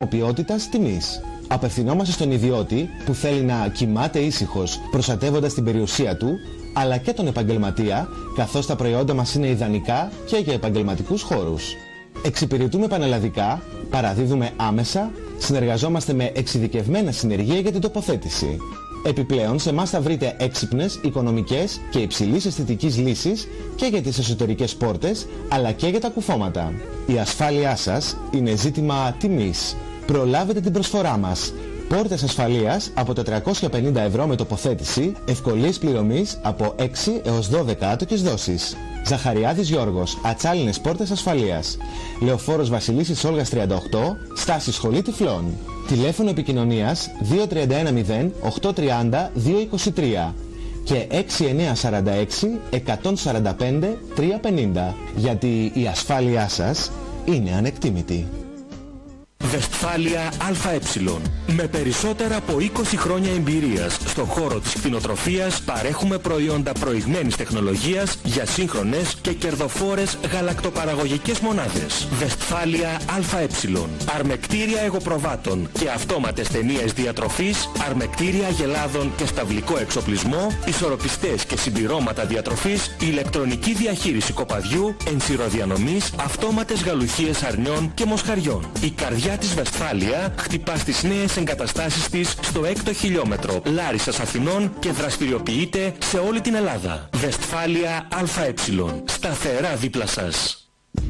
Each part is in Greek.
Ποιότητας τιμής. Απευθυνόμαστε στον ιδιώτη που θέλει να κοιμάται ήσυχος προστατεύοντας την περιουσία του, αλλά και τον επαγγελματία, καθώς τα προϊόντα μας είναι ιδανικά και για επαγγελματικούς χώρους. Εξυπηρετούμε πανελλαδικά, παραδίδουμε άμεσα, συνεργαζόμαστε με εξειδικευμένα συνεργεία για την τοποθέτηση. Επιπλέον, σε εμάς θα βρείτε έξυπνες, οικονομικές και υψηλής αισθητικής λύσεις και για τις εσωτερικές πόρτες, αλλά και για τα κουφώματα. Η ασφάλειά σας είναι ζήτημα τιμής. Προλάβετε την προσφορά μας. Πόρτες ασφαλείας από 450 ευρώ με τοποθέτηση, ευκολίες πληρωμής από 6 έως 12 άτοκες δόσεις. Ζαχαριάδης Γιώργος, ατσάλινες πόρτες ασφαλείας. Λεωφόρος Βασιλίσσης Όλγας 38, στάση Σχολή Τυφλών. Τηλέφωνο επικοινωνίας 2310 830 223 και 6946 145 350, γιατί η ασφάλειά σας είναι ανεκτήμητη. Βεσφάλεια ΑΕ. Με περισσότερα από 20 χρόνια εμπειρίας στον χώρο της κτηνοτροφίας παρέχουμε προϊόντα προηγμένης τεχνολογίας για σύγχρονες και κερδοφόρες γαλακτοπαραγωγικές μονάδες. Βεσφάλεια ΑΕ. Αρμεκτήρια εγωπροβάτων και αυτόματες ταινίες διατροφής, αρμεκτήρια αγελάδων και σταυλικό εξοπλισμό, ισορροπιστές και συμπληρώματα διατροφής, ηλεκτρονική διαχείριση κοπαδιού, ενσυροδιανομής, αυτόματες γαλουχίες αρνιών και μοσχαριών. Η καρδιά της Βεσφάλεια χτυπά στις νέες εγκαταστάσεις της στο 6ο χιλιόμετρο Λάρισσας Αθηνών και δραστηριοποιείται σε όλη την Ελλάδα. Βεσφάλεια ΑΕ. Σταθερά δίπλα σας.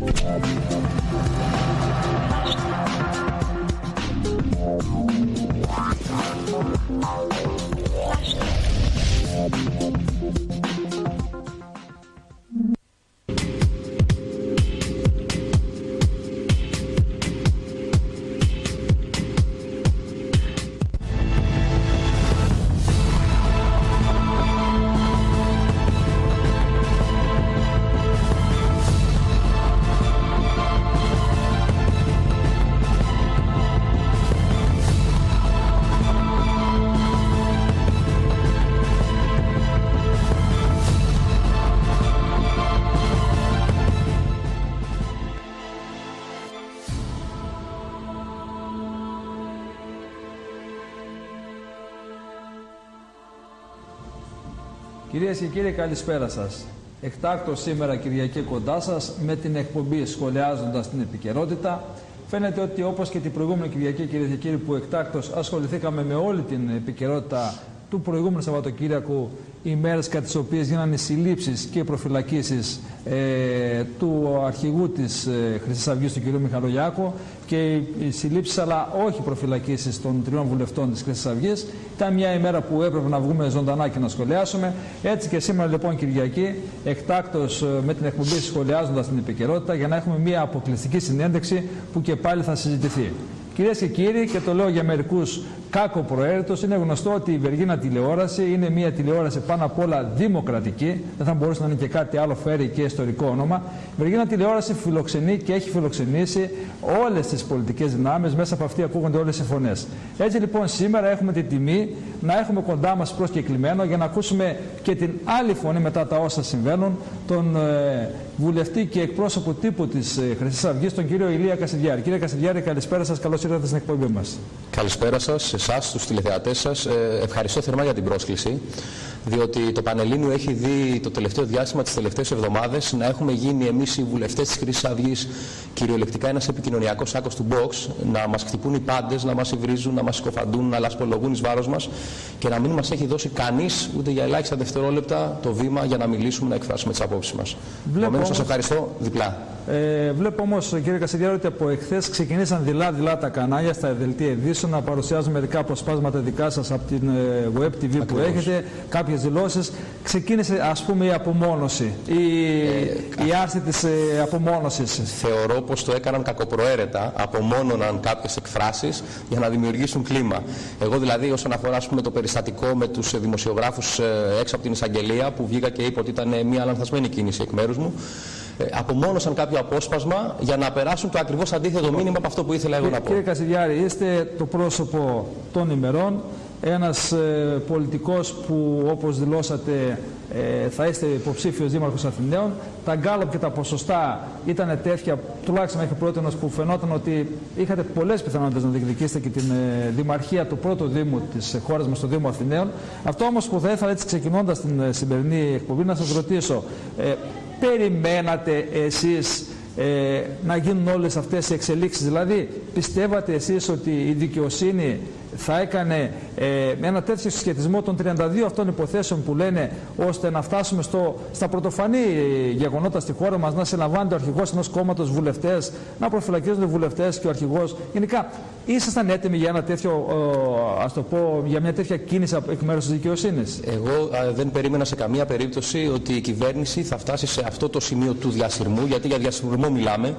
Κυρίες και κύριοι, καλησπέρα σας. Εκτάκτως σήμερα Κυριακή κοντά σας με την εκπομπή Σχολιάζοντας την Επικαιρότητα. Φαίνεται ότι όπως και την προηγούμενη Κυριακή, κυρίες και κύριοι, που εκτάκτως ασχοληθήκαμε με όλη την επικαιρότητα του προηγούμενου Σαββατοκύριακου, ημέρες κατά τις οποίες γίνανε συλλήψεις και προφυλακίσεις του αρχηγού της Χρυσής Αυγής, του κ. Μιχαλολιάκου, και οι συλλήψεις, αλλά όχι προφυλακίσεις των 3 βουλευτών της Χρυσής Αυγής. Ήταν μια ημέρα που έπρεπε να βγούμε ζωντανά και να σχολιάσουμε. Έτσι και σήμερα, λοιπόν, Κυριακή, εκτάκτως με την εκπομπή Σχολιάζοντας την Επικαιρότητα, για να έχουμε μια αποκλειστική συνέντευξη που και πάλι θα συζητηθεί. Κυρίες και κύριοι, και το λέω για μερικούς κάκο-προαίρετος, είναι γνωστό ότι η Βεργίνα τηλεόραση είναι μια τηλεόραση πάνω απ' όλα δημοκρατική. Δεν θα μπορούσε να είναι και κάτι άλλο, φέρει και ιστορικό όνομα. Η Βεργίνα τηλεόραση φιλοξενεί και έχει φιλοξενήσει όλες τις πολιτικές δυνάμεις, μέσα από αυτή ακούγονται όλες οι φωνές. Έτσι λοιπόν σήμερα έχουμε την τιμή να έχουμε κοντά μας προσκεκλημένο για να ακούσουμε και την άλλη φωνή μετά τα όσα συμβαίνουν, τον βουλευτή και εκπρόσωπο τύπου της Χρυσής Αυγής, τον κύριο Ηλία Κασιδιάρη. Κύριε Κασιδιάρη, καλησπέρα σας, καλώς ήρθατε στην εκπομπή μας. Καλησπέρα σας, σε εσάς, στους τηλεθεατές σας. Ευχαριστώ θερμά για την πρόσκληση, διότι το Πανελλήνιο έχει δει το τελευταίο διάστημα, τις τελευταίες εβδομάδες, να έχουμε γίνει εμείς οι βουλευτές της Χρυσής Αυγής κυριολεκτικά ένας επικοινωνιακός άκος του box, να μας χτυπούν οι πάντες, να μας υβρίζουν, να μας σκοφαντούν, να λασπολογούν εις βάρος μας και να μην μας έχει δώσει κανείς ούτε για ελάχιστα δευτερόλεπτα το βήμα για να μιλήσουμε, να εκφράσουμε τις απόψεις μας. Επομένως, σας ευχαριστώ διπλά. Βλέπω όμως, κύριε Κασιδιάρη, ότι από εχθές ξεκινήσαν δειλά-δειλά τα κανάλια στα δελτία ειδήσεων να παρουσιάζουν μερικά αποσπάσματα δικά σας από την Web TV που έχετε, κάποιες δηλώσεις. Ξεκίνησε, ας πούμε, η απομόνωση, η άρση της απομόνωσης. Θεωρώ πως το έκαναν κακοπροαίρετα, απομόνωναν κάποιες εκφράσεις για να δημιουργήσουν κλίμα. Εγώ δηλαδή, όσον αφορά, ας πούμε, το περιστατικό με τους δημοσιογράφους έξω από την εισαγγελία, που βγήκα και είπα ότι ήταν μια λανθασμένη κίνηση εκ μέρους μου, απομόνωσαν κάποιο απόσπασμα για να περάσουν το ακριβώς αντίθετο μήνυμα από αυτό που ήθελα εγώ να πω. Κύριε Κασιδιάρη, είστε το πρόσωπο των ημερών, ένας πολιτικός που, όπως δηλώσατε, θα είστε υποψήφιος δήμαρχος Αθηναίων. Τα γκάλωπ και τα ποσοστά ήταν τέτοια, τουλάχιστον μέχρι πρότινος, που φαινόταν ότι είχατε πολλές πιθανότητες να διεκδικήσετε και την δημαρχία του πρώτου δήμου της χώρας μας, το Δήμο Αθηναίων. Αυτό όμως που θα ήθελα, έτσι ξεκινώντας την σημερινή εκπομπή, να σας ρωτήσω, περιμένατε εσείς να γίνουν όλες αυτές οι εξελίξεις? Δηλαδή, πιστεύατε εσείς ότι η δικαιοσύνη θα έκανε με ένα τέτοιο συσχετισμό των 32 αυτών υποθέσεων που λένε, ώστε να φτάσουμε στα πρωτοφανή γεγονότα στη χώρα μας, να συλλαμβάνεται ο αρχηγός ενός κόμματος, βουλευτές, να προφυλακίζονται βουλευτές και ο αρχηγός? Γενικά, ήσασταν έτοιμοι για ένα τέτοιο, ας το πω, για μια τέτοια κίνηση εκ μέρους της δικαιοσύνης? Εγώ δεν περίμενα σε καμία περίπτωση ότι η κυβέρνηση θα φτάσει σε αυτό το σημείο του διασυρμού, γιατί για διασυρμό μιλάμε.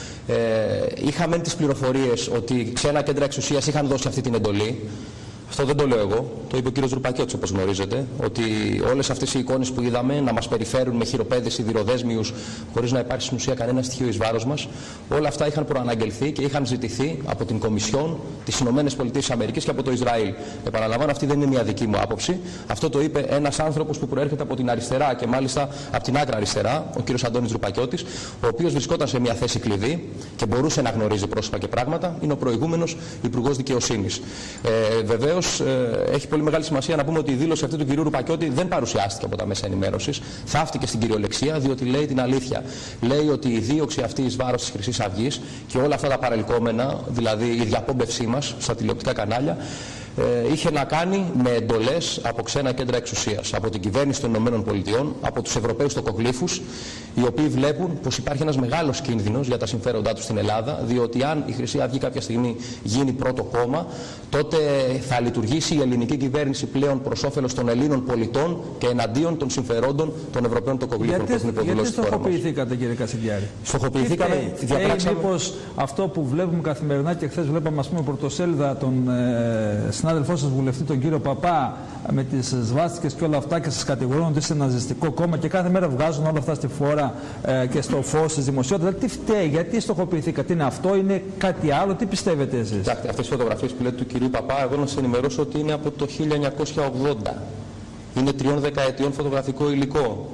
Είχαμε τις πληροφορίες ότι ξένα κέντρα εξουσίας είχαν δώσει αυτή την εντολή. Αυτό δεν το λέω εγώ, το είπε ο κύριος Ρουπακιώτης, όπως γνωρίζετε, ότι όλες αυτές οι εικόνες που είδαμε να μας περιφέρουν με χειροπέδες σιδηροδέσμιους χωρίς να υπάρχει στην ουσία κανένα στοιχείο εις βάρος μας, όλα αυτά είχαν προαναγγελθεί και είχαν ζητηθεί από την Κομισιόν, τις ΗΠΑ και από το Ισραήλ. Επαναλαμβάνω, αυτή δεν είναι μια δική μου άποψη. Αυτό το είπε ένας άνθρωπος που προέρχεται από την αριστερά και μάλιστα από την άκρα αριστερά, ο κύριος Αντώνης Ρουπακιώτης, ο οποίος βρισκόταν σε μια θέση κλειδί και μπορούσε να γνωρίζει πρόσωπα και πράγματα. Είναι ο προηγούμενος Υπουργός Δικαιοσύνης. Βεβαίως, έχει πολύ μεγάλη σημασία να πούμε ότι η δήλωση αυτή του κυρίου Ρουπακιώτη δεν παρουσιάστηκε από τα μέσα ενημέρωσης. Θαύτηκε στην κυριολεξία, διότι λέει την αλήθεια. Λέει ότι η δίωξη αυτή εις βάρος της Χρυσής Αυγής και όλα αυτά τα παρελκόμενα, δηλαδή η διαπόμπευσή μας στα τηλεοπτικά κανάλια, είχε να κάνει με εντολές από ξένα κέντρα εξουσίας, από την κυβέρνηση των ΗΠΑ, από τους Ευρωπαίους τοκογλύφους, οι οποίοι βλέπουν πως υπάρχει ένας μεγάλος κίνδυνος για τα συμφέροντά τους στην Ελλάδα, διότι αν η Χρυσή Αυγή κάποια στιγμή γίνει πρώτο κόμμα, τότε θα λειτουργήσει η ελληνική κυβέρνηση πλέον προς όφελος των Ελλήνων πολιτών και εναντίον των συμφερόντων των Ευρωπαίων τοκογλύφων που έχουν υποδηλώσει τη χώρα μας. Γιατί στοχοποιηθήκατε, κύριε Κασιδιάρη? Στοχοποιηθήκαμε, διαπράξαμε. Μήπως αυτό που βλέπουμε καθημερινά, και χθες βλέπαμε, ας πούμε, πρωτοσέλιδα τον συνάδελφό σας βουλευτή, τον κύριο Παπά, με τις σβάστικες και όλα αυτά, και σας κατηγορούν ότι είστε ναζιστικό κόμμα και κάθε μέρα βγάζουν όλα αυτά στη φόρα και στο φως της δημοσιότητας? Τι φταίει, γιατί στοχοποιηθήκατε? Είναι αυτό, είναι κάτι άλλο? Τι πιστεύετε εσείς? Κοιτάξτε, αυτές οι φωτογραφίες που λέτε του κυρίου Παπά, εγώ να σας ενημερώσω ότι είναι από το 1980. Είναι 3 δεκαετιών φωτογραφικό υλικό.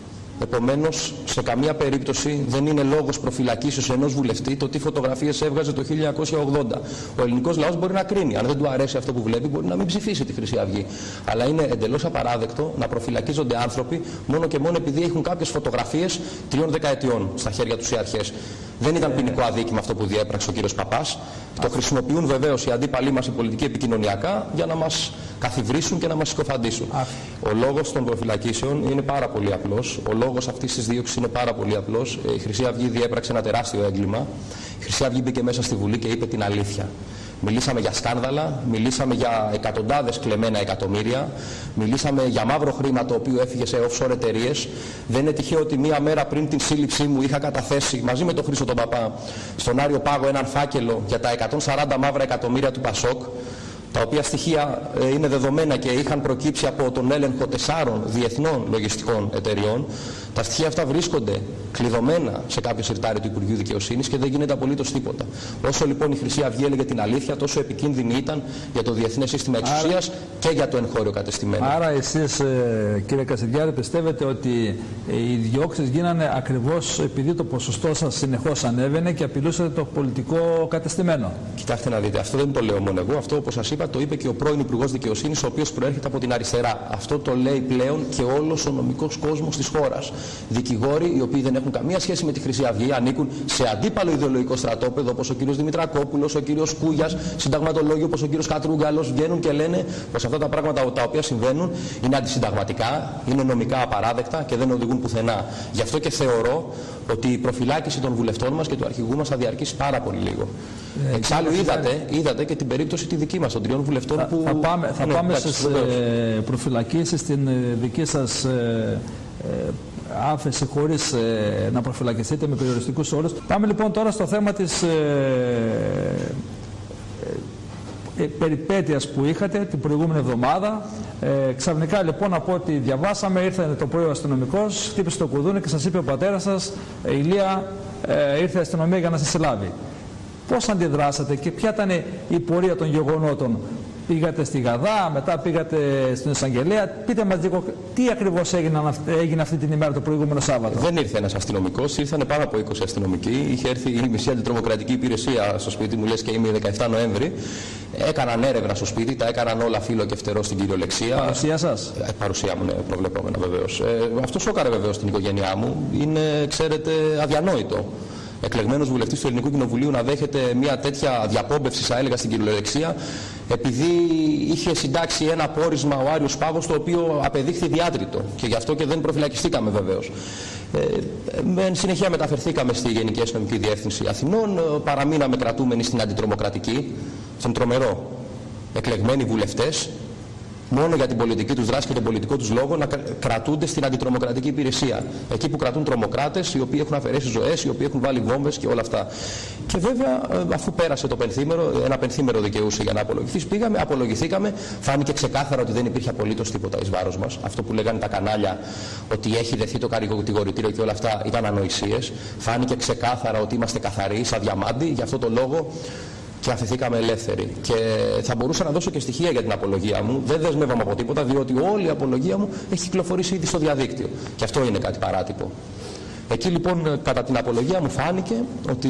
Επομένως, σε καμία περίπτωση δεν είναι λόγος προφυλακίσεως ενός βουλευτή το τι φωτογραφίες έβγαζε το 1980. Ο ελληνικός λαός μπορεί να κρίνει. Αν δεν του αρέσει αυτό που βλέπει, μπορεί να μην ψηφίσει τη Χρυσή Αυγή. Αλλά είναι εντελώς απαράδεκτο να προφυλακίζονται άνθρωποι μόνο και μόνο επειδή έχουν κάποιες φωτογραφίες 3 δεκαετιών στα χέρια τους οι αρχές. Δεν ήταν ποινικό αδίκημα αυτό που διέπραξε ο κύριος Παπάς. Το χρησιμοποιούν βεβαίως οι αντίπαλοι μας, οι πολιτικοί, επικοινωνιακά, για να μας καθιβρίσουν και να μας συκοφαντήσουν. Ο λόγος των προφυλακίσεων είναι πάρα πολύ απλός. Ο λόγος αυτής της δίωξης είναι πάρα πολύ απλός. Η Χρυσή Αυγή διέπραξε ένα τεράστιο έγκλημα. Η Χρυσή Αυγή μπήκε μέσα στη Βουλή και είπε την αλήθεια. Μιλήσαμε για σκάνδαλα, μιλήσαμε για εκατοντάδες κλεμμένα εκατομμύρια, μιλήσαμε για μαύρο χρήμα το οποίο έφυγε σε offshore εταιρείες. Δεν είναι τυχαίο ότι μία μέρα πριν την σύλληψή μου είχα καταθέσει μαζί με τον Χρήστο τον Παπά στον Άριο Πάγο έναν φάκελο για τα 140 μαύρα εκατομμύρια του Πασόκ, τα οποία στοιχεία είναι δεδομένα και είχαν προκύψει από τον έλεγχο 4 διεθνών λογιστικών εταιριών. Τα στοιχεία αυτά βρίσκονται κλειδωμένα σε κάποιο συρτάρι του Υπουργείου Δικαιοσύνης και δεν γίνεται απολύτως τίποτα. Όσο λοιπόν η Χρυσή Αυγή έλεγε την αλήθεια, τόσο επικίνδυνη ήταν για το διεθνές σύστημα εξουσίας και για το εγχώριο κατεστημένο. Άρα εσείς, κύριε Κασιδιάρη, πιστεύετε ότι οι διώξεις γίνανε ακριβώς επειδή το ποσοστό σας συνεχώς ανέβαινε και απειλούσατε το πολιτικό κατεστημένο? Κοιτάξτε να δείτε, αυτό δεν το λέω μόνο εγώ. Αυτό, όπως σας είπα, το είπε και ο πρώην Υπουργός Δικαιοσύνης, ο οποίος προέρχεται από την αριστερά. Αυτό το λέει πλέον και όλος ο νομικός κόσμος της χώρας. Δικηγόροι οι οποίοι δεν έχουν καμία σχέση με τη Χρυσή Αυγή, ανήκουν σε αντίπαλο ιδεολογικό στρατόπεδο, όπως ο κύριος Δημητρακόπουλος, ο κύριος Κούγιας, συνταγματολόγοι όπως ο κύριος Κατρούγκαλος, βγαίνουν και λένε πως αυτά τα πράγματα τα οποία συμβαίνουν είναι αντισυνταγματικά, είναι νομικά απαράδεκτα και δεν οδηγούν πουθενά. Γι' αυτό και θεωρώ ότι η προφυλάκηση των βουλευτών μας και του αρχηγού μας θα διαρκήσει πάρα πολύ λίγο. Εξάλλου είδατε και την περίπτωση τη δική μας, των 3 βουλευτών που... Θα πάμε στις προφυλακίσεις, στην δική σας άφεση χωρίς να προφυλακιστείτε με περιοριστικούς όρους. Πάμε λοιπόν τώρα στο θέμα της περιπέτειας που είχατε την προηγούμενη εβδομάδα. Ξαφνικά λοιπόν, από ό,τι διαβάσαμε, ήρθε το πρωί ο αστυνομικός, χτύπησε το κουδούνι και σας είπε ο πατέρας σας, Ηλία, ήρθε η αστυνομία για να σας συλλάβει. Πώς αντιδράσατε και ποια ήταν η πορεία των γεγονότων? Πήγατε στη Γαδά, μετά πήγατε στην Εισαγγελέα. Πείτε μας λίγο τι ακριβώς έγινε αυτή την ημέρα το προηγούμενο Σάββατο. Δεν ήρθε ένας αστυνομικός, ήρθαν πάνω από 20 αστυνομικοί. Είχε έρθει η μισή αντιτρομοκρατική υπηρεσία στο σπίτι μου, λες και είμαι 17 Νοέμβρη. Έκαναν έρευνα στο σπίτι, τα έκαναν όλα φύλλο και φτερό στην κυριολεξία. Παρουσία σας? Παρουσία μου, ναι, προβλεπόμενα βεβαίως. Αυτό σώκαρε βεβαίως την οικογένειά μου. Είναι, ξέρετε, αδιανόητο. Εκλεγμένος βουλευτής του Ελληνικού Κοινοβουλίου να δέχεται μια τέτοια διαπόμπευση, θα έλεγα, στην κυριολεξία, επειδή είχε συντάξει ένα πόρισμα ο Άριος Πάγος, το οποίο απεδείχθη διάτριτο. Και γι' αυτό και δεν προφυλακιστήκαμε βεβαίως. Εν συνεχεία μεταφερθήκαμε στη Γενική Αστυνομική Διεύθυνση Αθηνών, παραμείναμε κρατούμενοι στην αντιτρομοκρατική, στον τρομερό. Εκλεγμένοι βουλευτές, μόνο για την πολιτική τους δράση και τον πολιτικό τους λόγο, να κρατούνται στην αντιτρομοκρατική υπηρεσία. Εκεί που κρατούν τρομοκράτες, οι οποίοι έχουν αφαιρέσει ζωές, οι οποίοι έχουν βάλει βόμβες και όλα αυτά. Και βέβαια, αφού πέρασε το πενθήμερο, ένα πενθήμερο δικαιούσε για να απολογηθείς, πήγαμε, απολογηθήκαμε. Φάνηκε ξεκάθαρα ότι δεν υπήρχε απολύτως τίποτα εις βάρος μας. Αυτό που λέγανε τα κανάλια, ότι έχει δεθεί το κατηγορητήριο και όλα αυτά, ήταν ανοησίες. Φάνηκε ξεκάθαρα ότι είμαστε καθαροί, σαν διαμάντι. Γι' αυτό το λόγο και αφηθήκαμε ελεύθεροι. Και θα μπορούσα να δώσω και στοιχεία για την απολογία μου. Δεν δεσμεύομαι από τίποτα, διότι όλη η απολογία μου έχει κυκλοφορήσει ήδη στο διαδίκτυο. Και αυτό είναι κάτι παράτυπο. Εκεί λοιπόν, κατά την απολογία μου, φάνηκε ότι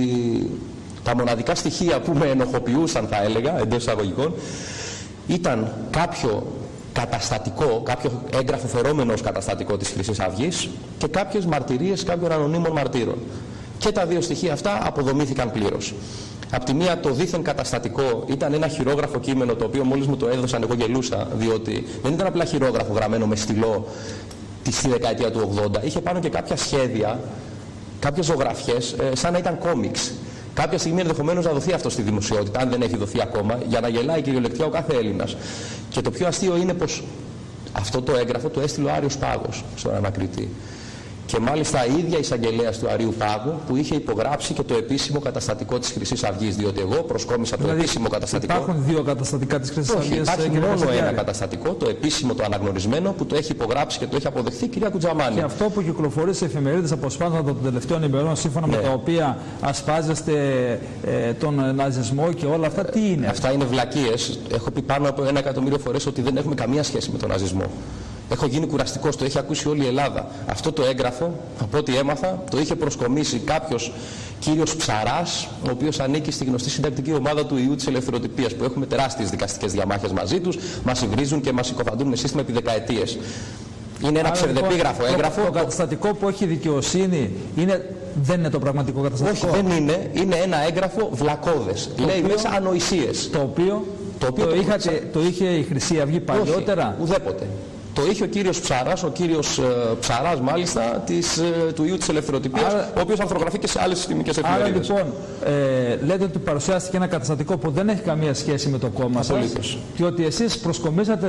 τα μοναδικά στοιχεία που με ενοχοποιούσαν, θα έλεγα, εντός εισαγωγικών, ήταν κάποιο καταστατικό, κάποιο έγγραφο φερόμενο ως καταστατικό της Χρυσής Αυγής και κάποιες μαρτυρίες κάποιων ανωνύμων μαρτύρων. Και τα δύο στοιχεία αυτά αποδομήθηκαν πλήρως. Απ' τη μία, το δίθεν καταστατικό ήταν ένα χειρόγραφο κείμενο, το οποίο μόλις μου το έδωσαν εγώ γελούσα, διότι δεν ήταν απλά χειρόγραφο γραμμένο με στυλό στη δεκαετία του 80. Είχε πάνω και κάποια σχέδια, κάποιες ζωγραφιές, σαν να ήταν κόμιξ. Κάποια στιγμή ενδεχομένως να δοθεί αυτό στη δημοσιότητα, αν δεν έχει δοθεί ακόμα, για να γελάει κυριολεκτικά ο κάθε Έλληνας. Και το πιο αστείο είναι πως αυτό το έγγραφο το έστειλε ο Άριος Πάγος στον ανακριτή. Και μάλιστα η ίδια εισαγγελέας του Αρείου Πάγου, που είχε υπογράψει και το επίσημο καταστατικό της Χρυσής Αυγής, διότι εγώ προσκόμισα το επίσημο καταστατικό. Υπάρχουν δύο καταστατικά της Χρυσής Αυγής? Υπάρχει μόνο ένα καταστατικό, το επίσημο, το αναγνωρισμένο, που το έχει υπογράψει και το έχει αποδεχθεί η κυρία Κουτζαμάνη. Και αυτό που κυκλοφορεί σε εφημερίδες αποσπάσματα των τελευταίων ημερών, σύμφωνα με τα οποία ασπάζεστε τον ναζισμό και όλα αυτά, τι είναι? Αυτά είναι βλακίες. Έχω πει πάνω από 1 εκατομμύριο φορές ότι δεν έχουμε καμία σχέση με τον ναζισμό. Έχω γίνει κουραστικός, το έχει ακούσει όλη η Ελλάδα. Αυτό το έγγραφο, από ό,τι έμαθα, το είχε προσκομίσει κάποιος κύριος Ψαράς, ο οποίος ανήκει στη γνωστή συντακτική ομάδα του Ιού της Ελευθεροτυπίας, που έχουμε τεράστιες δικαστικές διαμάχες μαζί τους, μας υβρίζουν και μας συκοφαντούν με σύστημα επί δεκαετίες. Είναι ένα ψευδεπίγραφο έγγραφο. Το καταστατικό που έχει δικαιοσύνη δεν είναι το πραγματικό καταστατικό? Όχι, δεν είναι. Είναι ένα έγγραφο βλακώδες. Λέει μέσα ανοησίες. Το είχε η Χρυσή Αυγή παλιότερα? Όχι, ουδέποτε. Το είχε ο κύριος Ψαράς, ο κύριος Ψαράς μάλιστα, του Ιού της Ελευθεροτυπίας, ο οποίος ανθρογραφεί και σε άλλες συστημικές εφημερίδες. Άρα λοιπόν, λέτε ότι παρουσιάστηκε ένα καταστατικό που δεν έχει καμία σχέση με το κόμμα σας, και ότι εσείς προσκομίσατε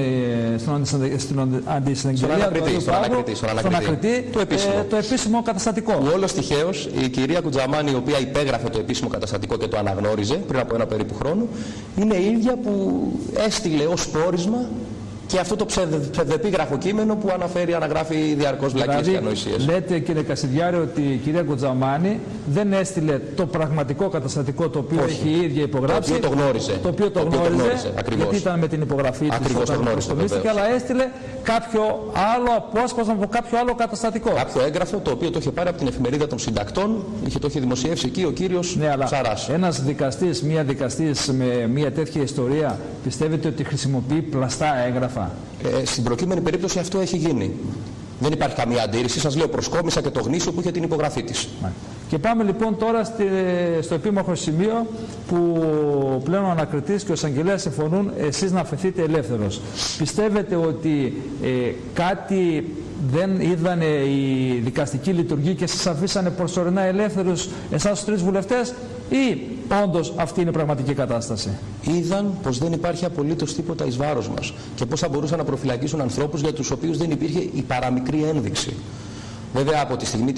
στην αντισυνταγγελία στον ανακριτή το επίσημο καταστατικό. Που όλος τυχαίως η κυρία Κουτζαμάνη, η οποία υπέγραφε το επίσημο καταστατικό και το αναγνώριζε πριν από ένα περίπου χρόνο, είναι η ίδια που έστειλε ως πόρισμα και αυτό το ψευδεπίγραφο κείμενο που αναγράφει διαρκώς βλακίες και ανοησίες. Λέτε, κύριε Κασιδιάρη, ότι η κυρία Κουτζαμάνη δεν έστειλε το πραγματικό καταστατικό, το οποίο έχει η ίδια υπογράψει. Το οποίο το γνώριζε. Γιατί ήταν με την υπογραφή της. Ακριβώς το γνώριζε. Αλλά έστειλε κάποιο άλλο απόσπασμα από κάποιο άλλο καταστατικό. Κάποιο έγγραφο, το οποίο το είχε πάρει από την εφημερίδα των συντακτών, το είχε δημοσιεύσει εκεί ο κύριος Ψαράς. Ένας δικαστής, μία δικαστής με μία τέτοια ιστορία, πιστεύετε ότι χρησιμοποιεί πλαστά έγγραφα? Στην προκείμενη περίπτωση αυτό έχει γίνει. Δεν υπάρχει καμία αντίρρηση. Σας λέω, προσκόμισα και το γνήσιο που είχε την υπογραφή της. Και πάμε λοιπόν τώρα στο επίμαχο σημείο που πλέον ο ανακριτής και ο εισαγγελέας συμφωνούν εσείς να αφαιθείτε ελεύθερος. Πιστεύετε ότι κάτι δεν είδανε η δικαστική λειτουργία και σας αφήσανε προσωρινά ελεύθερους εσάς τους τρεις βουλευτές, ή όντως αυτή είναι η πραγματική κατάσταση? Είδαν πως δεν υπάρχει απολύτως τίποτα εις βάρος μας και πώς θα μπορούσαν να προφυλακίσουν ανθρώπους για τους οποίους δεν υπήρχε η παραμικρή ένδειξη. Βέβαια, από τη στιγμή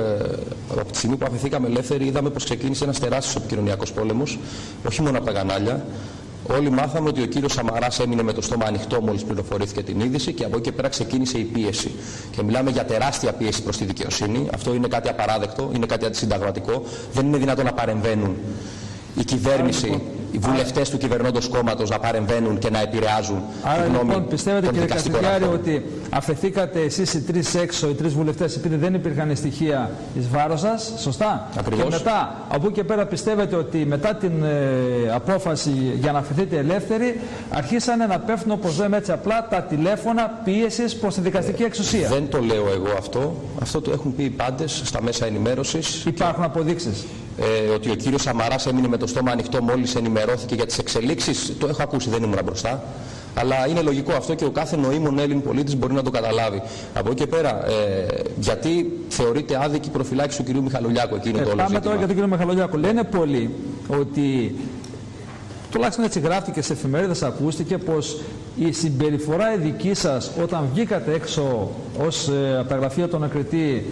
που αφαιθήκαμε ελεύθεροι, είδαμε πως ξεκίνησε ένας τεράστιος επικοινωνιακός πόλεμος, όχι μόνο από τα κανάλια. Όλοι μάθαμε ότι ο κύριος Σαμαράς έμεινε με το στόμα ανοιχτό μόλις πληροφορήθηκε την είδηση, και από εκεί και πέρα ξεκίνησε η πίεση. Και μιλάμε για τεράστια πίεση προς τη δικαιοσύνη. Αυτό είναι κάτι απαράδεκτο, είναι κάτι αντισυνταγματικό. Δεν είναι δυνατόν να παρεμβαίνουν η κυβέρνηση, οι βουλευτές του κυβερνώντος κόμματος να παρεμβαίνουν και να επηρεάζουν άρα, τη γνώμη λοιπόν, πιστεύετε, των κύριε δικαστικών Κασιδιάρη, αρχών. ότι αφεθήκατε εσείς οι τρεις έξω, οι τρεις βουλευτές, επειδή δεν υπήρχαν στοιχεία εις βάρος σας, σωστά? Ακριβώς. Και μετά, από εκεί και πέρα, πιστεύετε ότι μετά την απόφαση για να αφαιθείτε ελεύθεροι, αρχίσανε να πέφτουν, όπως λέμε έτσι απλά, τα τηλέφωνα πίεσης προς τη δικαστική εξουσία? Δεν το λέω εγώ αυτό. Αυτό το έχουν πει οι πάντες στα μέσα ενημέρωσης. Υπάρχουν αποδείξεις? Ότι ο κύριος Σαμαράς έμεινε με το στόμα ανοιχτό μόλις ενημερώθηκε για τις εξελίξεις, το έχω ακούσει, δεν ήμουν μπροστά. Αλλά είναι λογικό αυτό και ο κάθε νοήμων Έλλην πολίτης μπορεί να το καταλάβει. Από εκεί και πέρα, γιατί θεωρείται άδικη η προφυλάκηση του κυρίου Μιχαλολιάκου, εκείνο το όλο Πάμε ζήτημα. τώρα για τον κύριο Μιχαλολιάκου. Λένε πολλοί ότι, τουλάχιστον έτσι γράφτηκε σε εφημερίδες, ακούστηκε πως η συμπεριφορά η δική σας όταν βγήκατε έξω ως από τα γραφεία των Ακριτή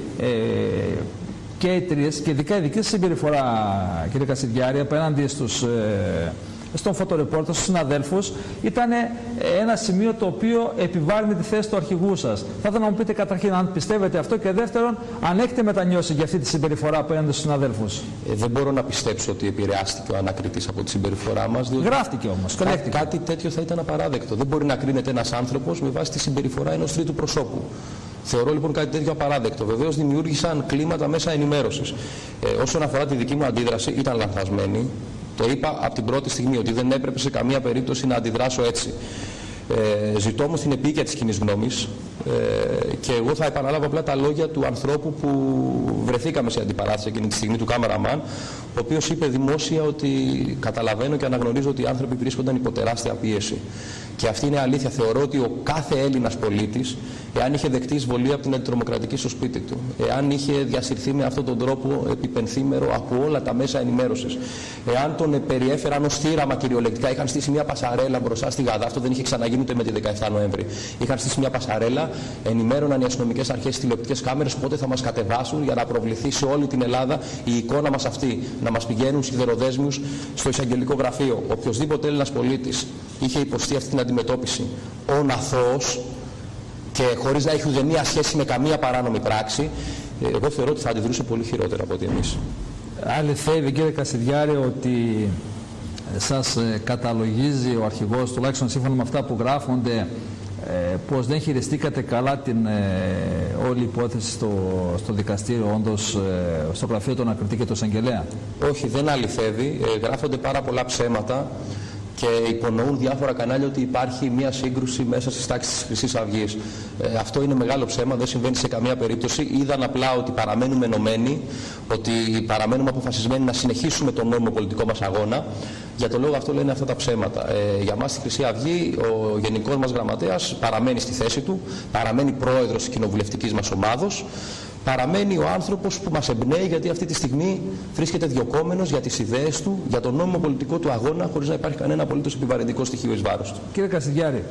και οι τρεις, και ειδικά η δική σας συμπεριφορά, κύριε Κασιδιάρη, απέναντι στον φωτορεπόρτα, στους συναδέλφους, ήταν ένα σημείο το οποίο επιβάρυνε τη θέση του αρχηγού σας. Θα ήθελα να μου πείτε καταρχήν αν πιστεύετε αυτό, και δεύτερον, αν έχετε μετανιώσει για αυτή τη συμπεριφορά απέναντι στους συναδέλφους. Δεν μπορώ να πιστέψω ότι επηρεάστηκε ο ανακριτής από τη συμπεριφορά μας. Γράφτηκε όμως. Κάτι τέτοιο θα ήταν απαράδεκτο. Δεν μπορεί να κρίνεται ένας άνθρωπος με βάση τη συμπεριφορά ενός τρίτου προσώπου. Θεωρώ λοιπόν κάτι τέτοιο απαράδεκτο. Βεβαίως δημιούργησαν κλίματα μέσα ενημέρωσης. Όσον αφορά τη δική μου αντίδραση, ήταν λανθασμένη. Το είπα από την πρώτη στιγμή ότι δεν έπρεπε σε καμία περίπτωση να αντιδράσω έτσι. Ζητώ όμως την επίοικια της κοινής γνώμης και εγώ θα επαναλάβω απλά τα λόγια του ανθρώπου που βρεθήκαμε σε αντιπαράθεση εκείνη τη στιγμή, του κάμεραμαν, ο οποίος είπε δημόσια ότι καταλαβαίνω και αναγνωρίζω ότι οι άνθρωποι βρίσκονταν υπό τεράστια πίεση. Και αυτή είναι αλήθεια. Θεωρώ ότι ο κάθε Έλληνας πολίτης, εάν είχε δεκτεί εισβολή από την αντιτρομοκρατική στο σπίτι του, εάν είχε διασυρθεί με αυτόν τον τρόπο επιπενθήμερο από όλα τα μέσα ενημέρωσης, εάν τον περιέφεραν ως θύραμα κυριολεκτικά, είχαν στήσει μια πασαρέλα μπροστά στη Γαδά, αυτό δεν είχε ξαναγίνει ούτε με τη 17 Νοέμβρη. Είχαν στήσει μια πασαρέλα, ενημέρωναν οι αστυνομικές αρχές στις τηλεοπτικές κάμερες πότε θα μας κατεβάσουν για να προβληθεί σε όλη την Ελλάδα η εικόνα μας αυτή. Να μας πηγαίνουν σιδεροδέσμιους στο εισαγγελικό γραφείο. Οποιοδήποτε Έλληνας πολίτης είχε υποστεί αυτή την αντιμετώπιση όν αθώος και χωρίς να έχει ουδέμια σχέση με καμία παράνομη πράξη, εγώ θεωρώ ότι θα αντιδρούσε πολύ χειρότερα από ότι εμείς. Αληθεύει, κύριε Κασιδιάρη, ότι σας καταλογίζει ο αρχηγός, τουλάχιστον σύμφωνα με αυτά που γράφονται, πως δεν χειριστήκατε καλά την όλη υπόθεση στο δικαστήριο, όντως στο γραφείο των Ακριτή και του Εισαγγελέα? Όχι, δεν αληθεύει. Γράφονται πάρα πολλά ψέματα και υπονοούν διάφορα κανάλια ότι υπάρχει μια σύγκρουση μέσα στις τάξεις της Χρυσής Αυγής. Αυτό είναι μεγάλο ψέμα, δεν συμβαίνει σε καμία περίπτωση. Είδαν απλά ότι παραμένουμε ενωμένοι, ότι παραμένουμε αποφασισμένοι να συνεχίσουμε τον νόμιμο πολιτικό μας αγώνα. Για τον λόγο αυτό λένε αυτά τα ψέματα. Για μας στη Χρυσή Αυγή ο γενικός μας γραμματέας παραμένει στη θέση του, παραμένει πρόεδρος της κοινοβουλευτικής μας ομάδος. Παραμένει ο άνθρωπος που μας εμπνέει, γιατί αυτή τη στιγμή βρίσκεται διωκόμενος για τις ιδέες του, για τον νόμιμο πολιτικό του αγώνα, χωρίς να υπάρχει κανένα απολύτως επιβαρυντικό στοιχείο εις βάρος του. Κύριε Κασιδιάρη,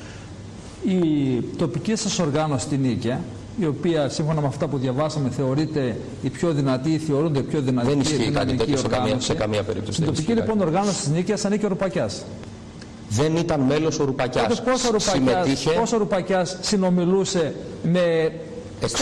η τοπική σας οργάνωση στην Νίκαια, η οποία σύμφωνα με αυτά που διαβάσαμε θεωρείται η πιο δυνατή, θεωρούνται η πιο δυνατή. Δεν ισχύει κάτι τέτοιο σε καμία περίπτωση. Η τοπική λοιπόν οργάνωση της Νίκαιας ανήκει ο Ρουπακιάς. Δεν ήταν μέλος ο Ρουπακιάς. Πόσο Ρουπακιάς συνομιλούσε με εξ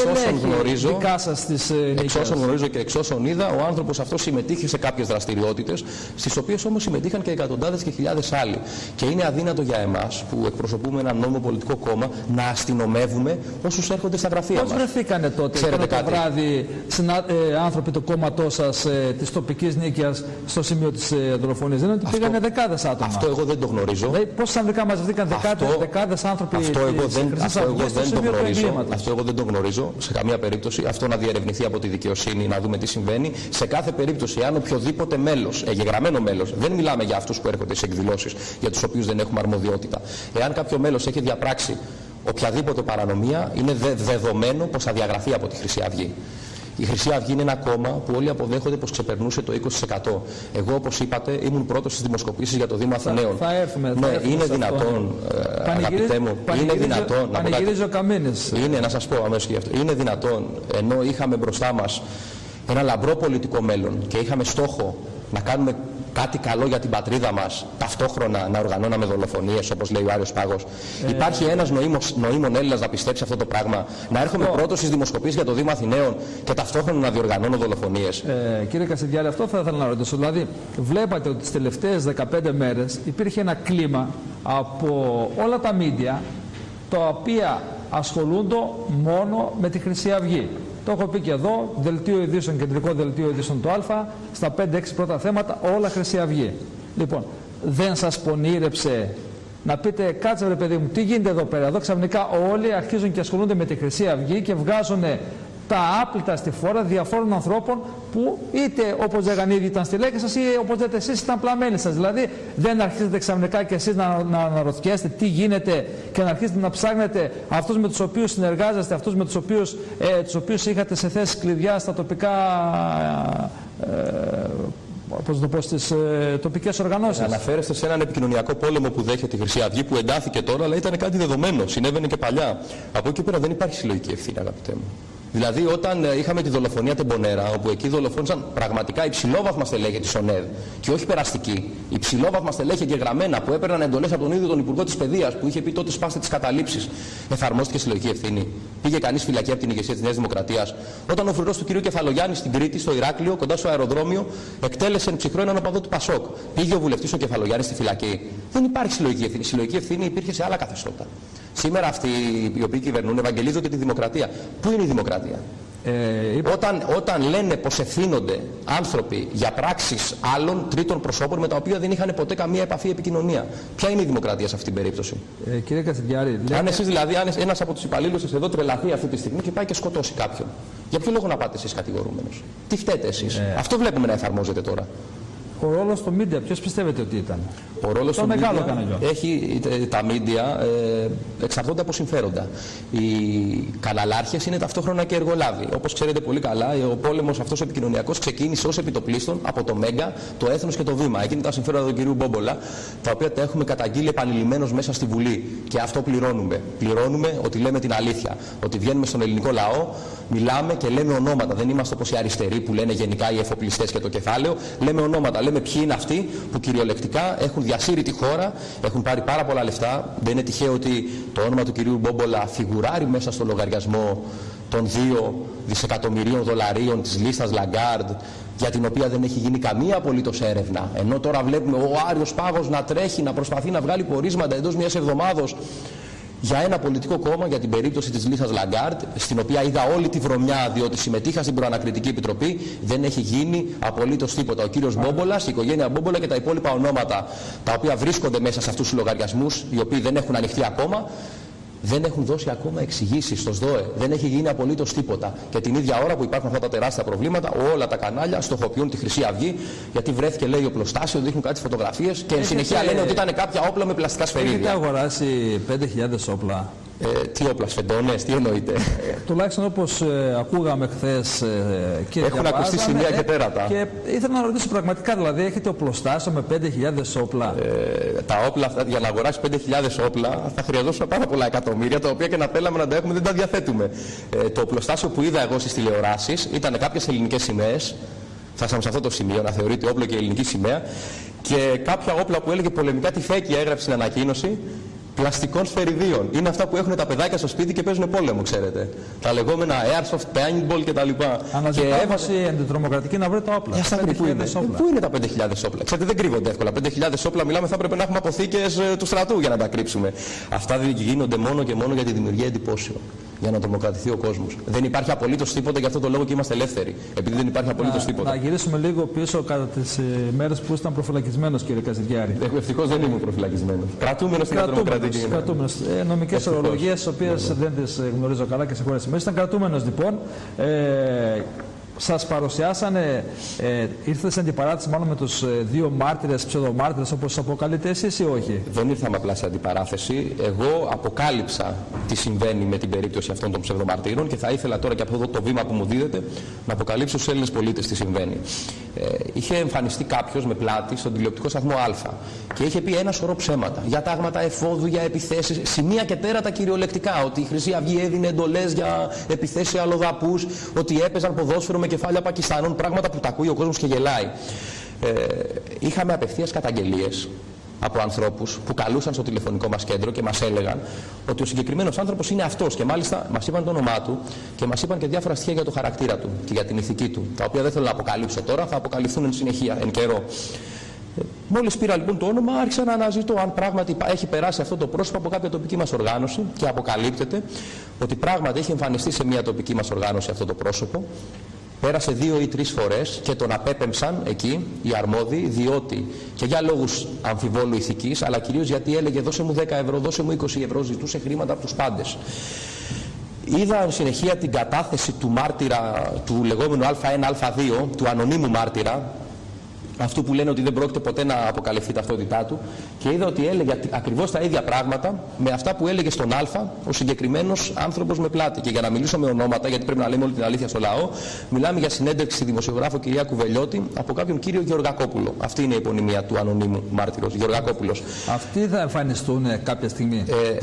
όσων γνωρίζω και εξ όσων είδα, ο άνθρωπος αυτός συμμετείχε σε κάποιες δραστηριότητες, στις οποίες όμως συμμετείχαν και εκατοντάδες και χιλιάδες άλλοι. Και είναι αδύνατο για εμάς, που εκπροσωπούμε ένα νόμιμο πολιτικό κόμμα, να αστυνομεύουμε όσους έρχονται στα γραφεία μας. Πώς βρεθήκανε τότε το βράδυ άνθρωποι του κόμματός σας της τοπικής Νίκαιας στο σημείο της δολοφονίας? Δεν είναι ότι πήγανε δεκάδες άτομα? Αυτό εγώ δεν το γνωρίζω. Πώς ανδρικά μαζευτήκαν δεκάδες άνθρωποι της Χρυσής Αυγής στο σημείο του εγκλήματος? Αυτό εγώ δεν το γνωρίζω σε καμία περίπτωση. Αυτό να διερευνηθεί από τη δικαιοσύνη, να δούμε τι συμβαίνει. Σε κάθε περίπτωση, αν οποιοδήποτε μέλος, εγγεγραμμένο μέλος, δεν μιλάμε για αυτούς που έρχονται σε εκδηλώσεις για τους οποίους δεν έχουμε αρμοδιότητα, εάν κάποιο μέλος έχει διαπράξει οποιαδήποτε παρανομία, είναι δεδομένο πως θα διαγραφεί από τη Χρυσή Αυγή. Η Χρυσή Αυγή είναι ένα κόμμα που όλοι αποδέχονται πως ξεπερνούσε το 20%. Εγώ, όπως είπατε, ήμουν πρώτος στις δημοσκοπήσεις για το Δήμο Αθηναίων. Θα έρθουμε. Είναι δυνατόν, αγαπητέ μου, είναι δυνατόν. Πανηγυρίζει ο Καμίνης. Να σας πω αμέσως γι' αυτό. Είναι δυνατόν, ενώ είχαμε μπροστά μας ένα λαμπρό πολιτικό μέλλον και είχαμε στόχο να κάνουμε κάτι καλό για την πατρίδα μας, ταυτόχρονα να οργανώναμε δολοφονίες, όπως λέει ο Άριος Πάγος? Υπάρχει ένας νοήμων Έλληνας να πιστέψει αυτό το πράγμα? Να έρχομαι πρώτος στις δημοσκοπήσεις για το Δήμο Αθηναίων και ταυτόχρονα να διοργανώνω δολοφονίες? Κύριε Κασιδιάρη, αυτό θα ήθελα να ρωτήσω. Δηλαδή, βλέπατε ότι τις τελευταίες 15 μέρες υπήρχε ένα κλίμα από όλα τα μίντια, τα οποία ασχολούνται μόνο με τη Χρυσή Αυγή. Το έχω πει και εδώ, δελτίο ειδήσεων, κεντρικό δελτίο ειδήσεων του Α, στα 5-6 πρώτα θέματα, όλα Χρυσή Αυγή. Λοιπόν, δεν σας πονήρεψε να πείτε, κάτσε ρε παιδί μου, τι γίνεται εδώ πέρα? Εδώ ξαφνικά όλοι αρχίζουν και ασχολούνται με τη Χρυσή Αυγή και βγάζουν τα άπλυτα στη φόρα διαφόρων ανθρώπων που είτε όπως λέγανε ήδη ήταν στη λέξη σας ή όπως λέτε εσείς ήταν πλαμμένοι σας. Δηλαδή δεν αρχίζετε ξαφνικά και εσείς να αναρωτιέστε τι γίνεται και να αρχίσετε να ψάχνετε αυτούς με τους οποίους συνεργάζεστε, αυτούς με τους οποίους είχατε σε θέσεις κλειδιά στα τοπικά στις τοπικές οργανώσεις. Αναφέρεστε σε έναν επικοινωνιακό πόλεμο που δέχεται η Χρυσή Αυγή, που εντάθηκε τώρα, αλλά ήταν κάτι δεδομένο, συνέβαινε και παλιά. Από εκεί πέρα δεν υπάρχει συλλογική ευθύνη, αγαπητέ μου. Δηλαδή, όταν είχαμε τη δολοφονία Τεμπονέρα, όπου εκεί δολοφόνησαν πραγματικά υψηλόβαθμα στελέχη της ΟΝΕΔ και όχι περαστική, υψηλόβαθμα στελέχη εγγεγραμμένα που έπαιρναν εντολές από τον ίδιο τον Υπουργό της Παιδείας, που είχε πει τότε σπάστε τις καταλήψεις, εφαρμόστηκε συλλογική ευθύνη? Πήγε κανείς φυλακή από την ηγεσία της Νέας Δημοκρατίας? Όταν ο φρουρός του κ. Κεφαλογιάννη στην Κρήτη, στο Ηράκλειο, κοντά στο αεροδρόμιο, εκτέλεσε εν ψυχρό έναν οπαδό του Πασόκ, πήγε ο βουλευτής ο Κεφαλογιάννης στη φυλακή? Δεν υπάρχει συλλογική ευθύνη. Συλλογική ευθύνη υπήρχε σε άλλα καθεστώτα. Σήμερα αυτοί οι οποίοι κυβερνούν ευαγγελίζουν και τη δημοκρατία. Πού είναι η δημοκρατία? Όταν λένε πως ευθύνονται άνθρωποι για πράξεις άλλων τρίτων προσώπων με τα οποία δεν είχαν ποτέ καμία επαφή, επικοινωνία. Ποια είναι η δημοκρατία σε αυτή την περίπτωση? Κύριε Κασιδιάρη, αν εσείς δηλαδή, αν ένας από τους υπαλλήλους σας εδώ τρελαθεί αυτή τη στιγμή και πάει και σκοτώσει κάποιον, για ποιο λόγο να πάτε εσείς κατηγορούμενος? Τι φταίτε εσείς? Αυτό βλέπουμε να εφαρμόζεται τώρα. Ο ρόλος των μίντια, ποιος πιστεύετε ότι ήταν? Ο ρόλος των μίντια έχει, τα μίντια εξαρτώνται από συμφέροντα. Οι καναλάρχες είναι ταυτόχρονα και εργολάβοι. Όπως ξέρετε πολύ καλά, ο πόλεμος αυτός επικοινωνιακός ξεκίνησε ως επιτοπλίστων από το Μέγκα, το Έθνος και το Βήμα. Εκείνη τα συμφέροντα του κυρίου Μπόμπολα, τα οποία τα έχουμε καταγγείλει επανειλημμένως μέσα στη Βουλή. Και αυτό πληρώνουμε. Πληρώνουμε ότι λέμε την αλήθεια. Ότι βγαίνουμε στον ελληνικό λαό, μιλάμε και λέμε ονόματα. Δεν είμαστε όπως οι αριστεροί που λένε γενικά οι εφοπλιστές και το κεφάλαιο. Λέμε ονόματα. Λέμε ποιοι είναι αυτοί που κυριολεκτικά έχουν διασύρει τη χώρα, έχουν πάρει πάρα πολλά λεφτά. Δεν είναι τυχαίο ότι το όνομα του κυρίου Μπόμπολα φιγουράρει μέσα στο λογαριασμό των 2 δισεκατομμυρίων δολαρίων της λίστας Λαγκάρντ, για την οποία δεν έχει γίνει καμία απολύτως έρευνα. Ενώ τώρα βλέπουμε ο Άριος Πάγος να τρέχει, να προσπαθεί να βγάλει πορίσματα εντός μιας εβδομάδος για ένα πολιτικό κόμμα, για την περίπτωση της λίστας Λαγκάρντ, στην οποία είδα όλη τη βρωμιά, διότι συμμετείχα στην προανακριτική επιτροπή. Δεν έχει γίνει απολύτως τίποτα. Ο κύριος Μπόμπολας, η οικογένεια Μπόμπολα και τα υπόλοιπα ονόματα, τα οποία βρίσκονται μέσα σε αυτούς τους λογαριασμούς, οι οποίοι δεν έχουν ανοιχτεί ακόμα, δεν έχουν δώσει ακόμα εξηγήσεις στο ΣΔΟΕ. Δεν έχει γίνει απολύτως τίποτα. Και την ίδια ώρα που υπάρχουν αυτά τα τεράστια προβλήματα, όλα τα κανάλια στοχοποιούν τη Χρυσή Αυγή, γιατί βρέθηκε, λέει, οπλοστάσιο, δείχνουν κάτι φωτογραφίες και εν συνεχεία λένε ότι ήταν κάποια όπλα με πλαστικά σφαιρίδια. Έχετε αγοράσει 5.000 όπλα? Τι όπλα, σφεντώνες, τι εννοείτε? Τουλάχιστον όπως ακούγαμε χθες και έχουν ακουστεί σημεία και τέρατα. Και ήθελα να ρωτήσω πραγματικά, δηλαδή έχετε οπλοστάσιο με 5.000 όπλα? Τα όπλα αυτά, για να αγοράσει 5.000 όπλα θα χρειαζόσουν πάρα πολλά εκατομμύρια, τα οποία και να θέλαμε να τα έχουμε δεν τα διαθέτουμε. Το οπλοστάσιο που είδα εγώ στις τηλεοράσεις ήταν κάποιες ελληνικές σημαίες. Φτάσαμε σε αυτό το σημείο να θεωρείται όπλο και ελληνική σημαία. Και κάποια όπλα που έλεγε πολεμικά τυφέκια, έγραψε στην ανακοίνωση, πλαστικών σφαιριδίων. Είναι αυτά που έχουν τα παιδάκια στο σπίτι και παίζουν πόλεμο, ξέρετε. Τα λεγόμενα airsoft, paintball κτλ. Αναζητάωση αντιτρομοκρατική να βρει τα όπλα. Πού είναι τα 5.000 όπλα? Ξέρετε, δεν κρύβονται εύκολα. 5.000 όπλα, μιλάμε, θα έπρεπε να έχουμε αποθήκες του στρατού για να τα κρύψουμε. Αυτά γίνονται μόνο και μόνο για τη δημιουργία εντυπώσεων. Για να τρομοκρατηθεί ο κόσμος. Δεν υπάρχει απολύτως τίποτα, γι' αυτό το λόγο και είμαστε ελεύθεροι. Επειδή δεν υπάρχει απολύτως τίποτα. Να γυρίσουμε λίγο πίσω κατά τις μέρες που ήσταν προφυλακισμένος, κύριε Κασιδιάρη. Ευτυχώς δεν ήμουν προφυλακισμένος. Κρατούμενος στην τρομοκρατική. Κρατούμενος. Νομικές ορολογίες, τις οποίες δεν τις γνωρίζω καλά και σε χώρες σημαίες. Ήταν κρατούμενος λοιπόν. Σας παρουσιάσανε, ήρθατε σε αντιπαράθεση μάλλον με τους 2 μάρτυρες, ψευδομάρτυρες όπως αποκαλείτε εσείς ή όχι? Δεν ήρθαμε απλά σε αντιπαράθεση. Εγώ αποκάλυψα τι συμβαίνει με την περίπτωση αυτών των ψευδομαρτύρων και θα ήθελα τώρα και από εδώ το βήμα που μου δίδεται να αποκαλύψω στους Έλληνες πολίτες τι συμβαίνει. Είχε εμφανιστεί κάποιος με πλάτη στον τηλεοπτικό σταθμό Α και είχε πει ένα σωρό ψέματα για τάγματα εφόδου, για επιθέσεις, σημεία και τέρατα κυριολεκτικά. Ότι η Χρυσή Αυγή έδινε εντολές για επιθέσεις σε αλλοδαπούς, ότι έπαιζαν ποδόσφαιρο με κεφάλια Πακιστανών, πράγματα που τα ακούει ο κόσμος και γελάει. είχαμε απευθείας καταγγελίες από ανθρώπους που καλούσαν στο τηλεφωνικό μας κέντρο και μας έλεγαν ότι ο συγκεκριμένος άνθρωπος είναι αυτός, και μάλιστα μας είπαν το όνομά του και μας είπαν και διάφορα στοιχεία για το χαρακτήρα του και για την ηθική του, τα οποία δεν θέλω να αποκαλύψω τώρα, θα αποκαλυφθούν εν συνεχεία, εν καιρό. Μόλις πήρα λοιπόν το όνομα, άρχισα να αναζητώ αν πράγματι έχει περάσει αυτό το πρόσωπο από κάποια τοπική μας οργάνωση, και αποκαλύπτεται ότι πράγματι έχει εμφανιστεί σε μια τοπική μας οργάνωση αυτό το πρόσωπο. Πέρασε 2 ή 3 φορές και τον απέπεμψαν εκεί οι αρμόδιοι, διότι και για λόγους αμφιβόλου ηθικής, αλλά κυρίως γιατί έλεγε δώσε μου 10 ευρώ, δώσε μου 20 ευρώ, ζητούσε χρήματα από τους πάντες. Είδα εν συνεχεία την κατάθεση του μάρτυρα, του λεγόμενου Α1, Α2, του ανωνύμου μάρτυρα, αυτού που λένε ότι δεν πρόκειται ποτέ να αποκαλυφθεί η ταυτότητά του, και είδα ότι έλεγε ακριβώς τα ίδια πράγματα με αυτά που έλεγε στον Α ο συγκεκριμένος άνθρωπος με πλάτη. Και για να μιλήσω με ονόματα, γιατί πρέπει να λέμε όλη την αλήθεια στο λαό, μιλάμε για συνέντευξη στη δημοσιογράφο κυρία Κουβελιώτη από κάποιον κύριο Γεωργακόπουλο. Αυτή είναι η επωνυμία του ανωνύμου μάρτυρος, Γεωργακόπουλος. Αυτοί θα εμφανιστούν κάποια στιγμή.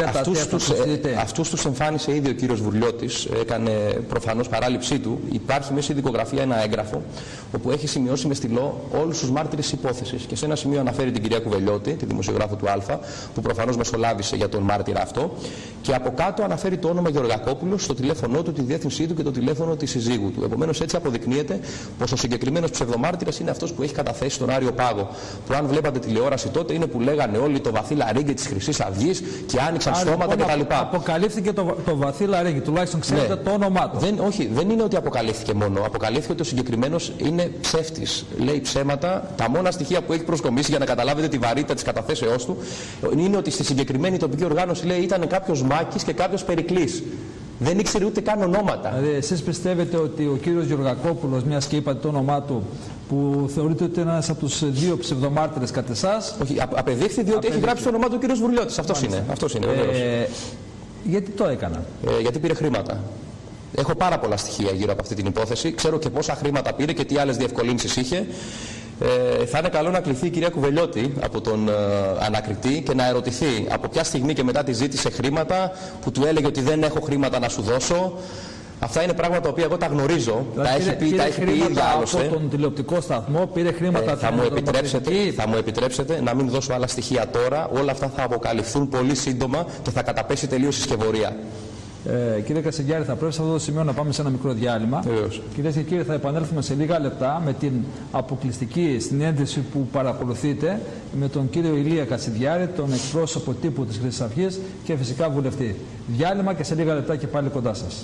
Αυτούς τους εμφάνισε ήδη ο κύριος Βουρλιώτης, έκανε προφανώς παράληψή του. Υπάρχει μέσα στη δικογραφία ένα έγγραφο όπου έχει σημειώσει με στυλό όλους τους μάρτυρες υπόθεσης, και σε ένα σημείο αναφέρει την κυρία Κουβελιώτη, τη δημοσιογράφο του Α, που προφανώς μεσολάβησε για τον μάρτυρα αυτό, και από κάτω αναφέρει το όνομα Γεωργακόπουλος, στο τηλέφωνό του, τη διεύθυνσή του και το τηλέφωνο της συζύγου του. Επομένως, έτσι αποδεικνύεται πως ο συγκεκριμένος ψευδομάρτυρας είναι αυτός που έχει καταθέσει τον Άριο Πάγο. Που αν βλέπατε τηλεόραση τότε είναι που λέγανε όλοι το βαθύ λαρύγγι της Χρυσής Αυγής και άνοιξαν στόματα κτλ. Αποκαλύφθηκε το βαθύ λαρύγγι, τουλάχιστον ξέρετε το όνομά του. Όχι, δεν είναι ότι αποκαλύφθηκε μόνο. Αποκαλύφθηκε ότι ο συγκεκριμένος είναι ψεύτης. Λέει ψέματα. Τα μόνα στοιχεία που έχει προσκομίσει για να καταλάβετε τη βαρύτητα της καταθέσεώς του είναι ότι στη συγκεκριμένη τοπική οργάνωση, λέει, ήταν κάποιος Μάκης και κάποιος Περικλής. Δεν ήξερε ούτε καν ονόματα. Δηλαδή, εσείς πιστεύετε ότι ο κύριος Γεωργακόπουλος, μιας και είπατε το όνομά του, που θεωρείται ότι είναι ένας από τους 2 ψευδομάρτυρες κατά εσάς. Όχι, απεδείχθη διότι έχει γράψει το όνομά του ο κύριος Βουρλιώτης. Αυτός είναι, βεβαίως. Γιατί το έκανα? Γιατί πήρε χρήματα. Έχω πάρα πολλά στοιχεία γύρω από αυτή την υπόθεση. Ξέρω και πόσα χρήματα πήρε και τι άλλες διευκολύνσεις είχε. Θα είναι καλό να κληθεί η κυρία Κουβελιώτη από τον ανακριτή και να ερωτηθεί από ποια στιγμή και μετά τη ζήτησε χρήματα, που του έλεγε ότι δεν έχω χρήματα να σου δώσω. Αυτά είναι πράγματα τα οποία εγώ τα γνωρίζω. Δηλαδή, τα έχει πει η ίδια άλλωστε. Από τον τηλεοπτικό σταθμό πήρε χρήματα. Θα μου επιτρέψετε να μην δώσω άλλα στοιχεία τώρα. Όλα αυτά θα αποκαλυφθούν πολύ σύντομα και θα καταπέσει τελείως η σκευωρία. Κύριε Κασιγκιάρη, θα πρέπει σε αυτό το σημείο να πάμε σε ένα μικρό διάλειμμα. Κυρίες και κύριοι, θα επανέλθουμε σε λίγα λεπτά με την αποκλειστική συνέντευξη που παρακολουθείτε με τον κύριο Ηλία Κασιδιάρη, τον εκπρόσωπο τύπου της Χρυσής Αυγής και φυσικά βουλευτή. Διάλειμμα και σε λίγα λεπτά και πάλι κοντά σας.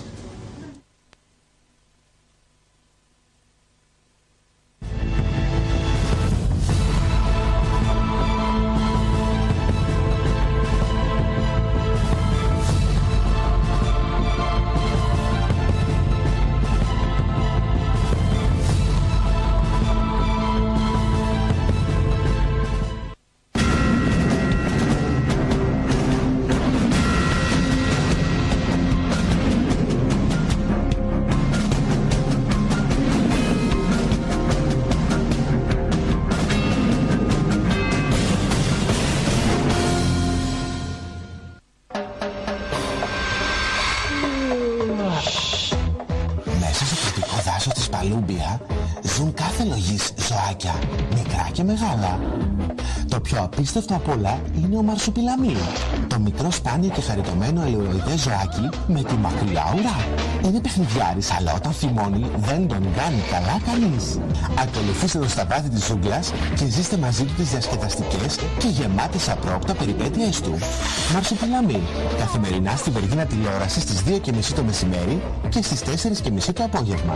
Ζουν κάθε λογής ζωάκια, μικρά και μεγάλα. Το πιο απίστευτο απ' όλα είναι ο Μαρσουπιλαμί, το μικρό σπάνιο και χαριτωμένο ελαιοειδές ζωάκι με τη μακριά ουρά. Είναι παιχνιδιάρης, αλλά όταν θυμώνει δεν τον κάνει καλά κανείς. Ακολουθήστε το στα βάθη της ζούγκλας και ζήστε μαζί του τις διασκεδαστικές και γεμάτες απρόοπτα περιπέτειες του. Μαρσουπιλαμί, καθημερινά στη Βεργίνα τηλεόραση στις 2:30 το μεσημέρι και στις 4:30 το απόγευμα.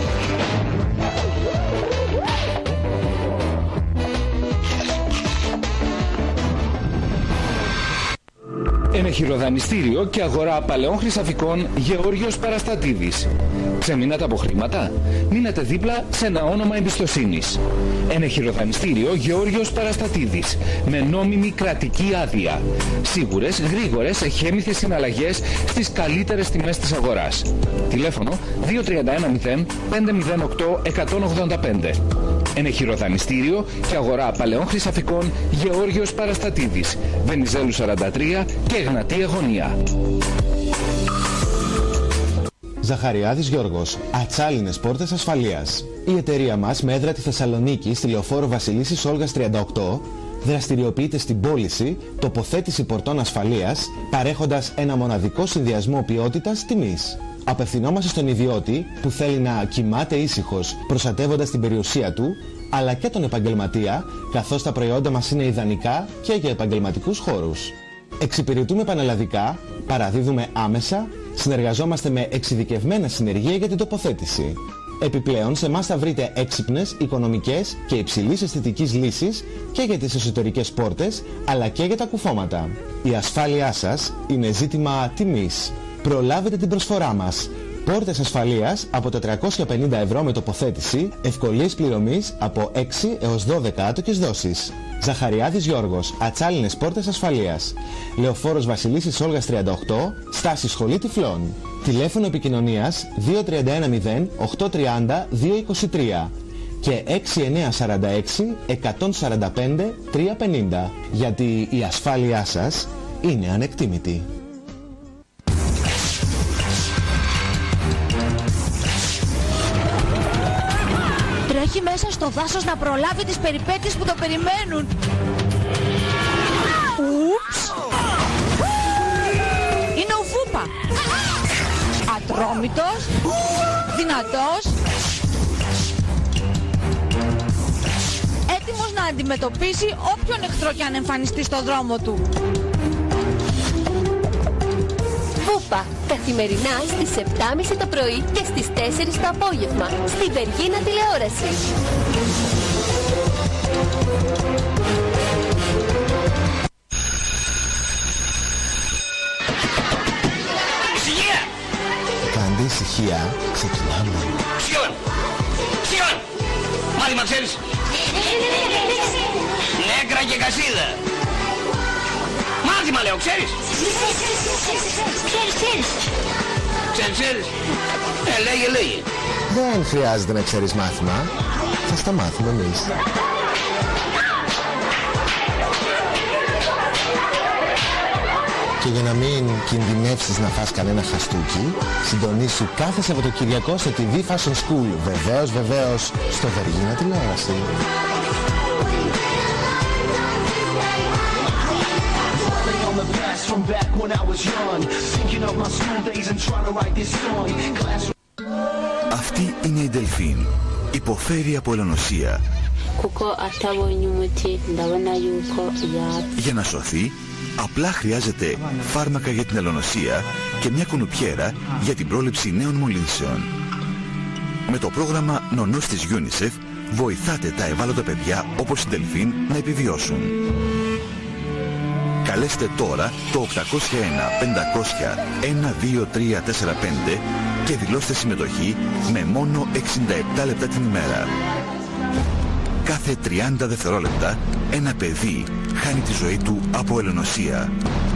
Ενεχειροδανιστήριο και αγορά παλαιών χρυσαφικών Γεώργιος Παραστατίδης. Ξεμείνατε από χρήματα? Μείνετε δίπλα σε ένα όνομα εμπιστοσύνης. Ενεχειροδανιστήριο Γεώργιος Παραστατίδης. Με νόμιμη κρατική άδεια. Σίγουρες, γρήγορες, εχέμηθες συναλλαγές στις καλύτερες τιμές της αγοράς. Τηλέφωνο 2310 508 185. Ενεχειροδανιστήριο και αγορά παλαιών χρυσαφικών Γεώργιος Παραστατίδης. Βενιζέλου 43 και Εγνατία Γωνία. Ζαχαριάδης Γιώργος. Ατσάλινες πόρτες ασφαλείας. Η εταιρεία μας, με έδρα τη Θεσσαλονίκη, στη Λεωφόρο Βασιλίσσης Όλγας 38, δραστηριοποιείται στην πώληση, τοποθέτηση πορτών ασφαλείας, παρέχοντας ένα μοναδικό συνδυασμό ποιότητας τιμής. Απευθυνόμαστε στον ιδιώτη που θέλει να κοιμάται ήσυχος, προστατεύοντας την περιουσία του, αλλά και τον επαγγελματία, καθώς τα προϊόντα μας είναι ιδανικά και για επαγγελματικούς χώρους. Εξυπηρετούμε πανελλαδικά, παραδίδουμε άμεσα, συνεργαζόμαστε με εξειδικευμένα συνεργεία για την τοποθέτηση. Επιπλέον, σε εμάς θα βρείτε έξυπνες, οικονομικές και υψηλής αισθητικής λύσεις και για τις εσωτερικές πόρτες, αλλά και για τα κουφώματα. Η ασφάλειά σας είναι ζήτημα τιμής. Προλάβετε την προσφορά μας. Πόρτες ασφαλείας από 450 ευρώ με τοποθέτηση, ευκολίες πληρωμής από 6 έως 12 άτοκες δόσεις. Ζαχαριάδης Γιώργος, ατσάλινες πόρτες ασφαλείας. Λεωφόρος Βασιλίσσης Όλγας 38, στάση Σχολή Τυφλών. Τηλέφωνο επικοινωνίας 2310 830 223 και 6946 145 350, γιατί η ασφάλειά σας είναι ανεκτήμητη. Τρέχει μέσα στο δάσος να προλάβει τις περιπέτειες που το περιμένουν. Ούψ! Είναι ο Φούπα. Ατρόμητος, δυνατός, έτοιμος να αντιμετωπίσει όποιον εχθρό κι αν εμφανιστεί στο δρόμο του. Φούπα, καθημερινά στις 7.30 το πρωί και στις 4 το απόγευμα, στη Βεργίνα τηλεόραση. Ησυχία! Κάντε ησυχία, ξεκινάμε. Σιόν! Σιόν! Μάθημα ξέρεις? Νέκρα και κασίδα. Μάθημα λέω, ξέρεις? Ξέρεις. Λέγε. Δεν χρειάζεται να ξέρεις μάθημα. Θα στα μάθουμε εμείς. Και για να μην κινδυνεύσεις να φας κανένα χαστούκι, συντονίσου κάθε Σαββατοκυριακό στο TV Fashion School. Βεβαίως, στο Βεργίνα τηλεόραση. Αυτή είναι η Ντελφίν. Υποφέρει από ελονοσία. Για να σωθεί, απλά χρειάζεται φάρμακα για την ελονοσία και μια κουνουπιέρα για την πρόληψη νέων μολύνσεων. Με το πρόγραμμα Νονός της UNICEF βοηθάτε τα ευάλωτα παιδιά όπως η Ντελφίν να επιβιώσουν. Καλέστε τώρα το 801-500-12345 και δηλώστε συμμετοχή με μόνο 67 λεπτά την ημέρα. Κάθε 30 δευτερόλεπτα ένα παιδί χάνει τη ζωή του από ελονοσία.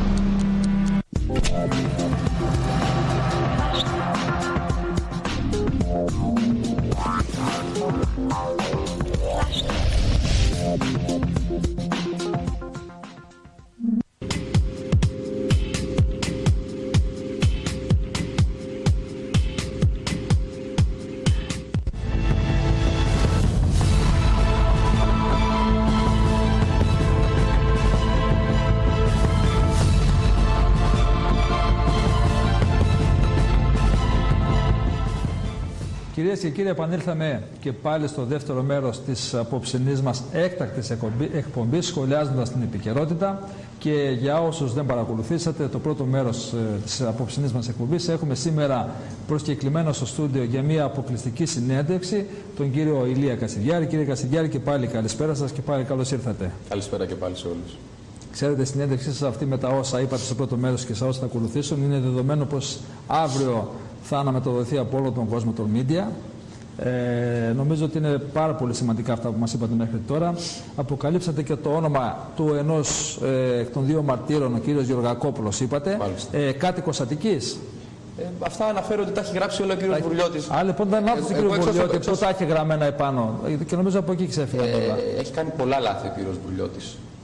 Κυρίες και κύριοι, επανήλθαμε και πάλι στο δεύτερο μέρος της απόψινής μας έκτακτης εκπομπής, σχολιάζοντας την επικαιρότητα. Και για όσους δεν παρακολουθήσατε το πρώτο μέρος της απόψινής μας εκπομπής, έχουμε σήμερα προσκεκλημένο στο στούντιο για μια αποκλειστική συνέντευξη τον κύριο Ηλία Κασιδιάρη. Κύριε Κασιδιάρη, και πάλι καλησπέρα σας και πάλι καλώς ήρθατε. Καλησπέρα και πάλι σε όλους. Ξέρετε, η συνέντευξή σας αυτή με τα όσα είπατε στο πρώτο μέρος και σε όσα θα ακολουθήσουν είναι δεδομένο πως αύριο θα αναμεταδοθεί από όλο τον κόσμο των media. Νομίζω ότι είναι πάρα πολύ σημαντικά αυτά που μας είπατε μέχρι τώρα. Αποκαλύψατε και το όνομα του ενός εκ των δύο μαρτύρων, ο κύριος Γεωργακόπουλος, είπατε. Κάτοικος Αττικής. Αυτά αναφέρω ότι τα έχει γράψει όλο ο κύριος Βουρλιώτης. Λοιπόν, δεν άκουσα τον κύριο Βουρλιώτη που τα έχει γραμμένα επάνω. Και νομίζω από εκεί ξέφυγαν όλα. Έχει κάνει πολλά λάθη ο κύριος Βουρλιώτης.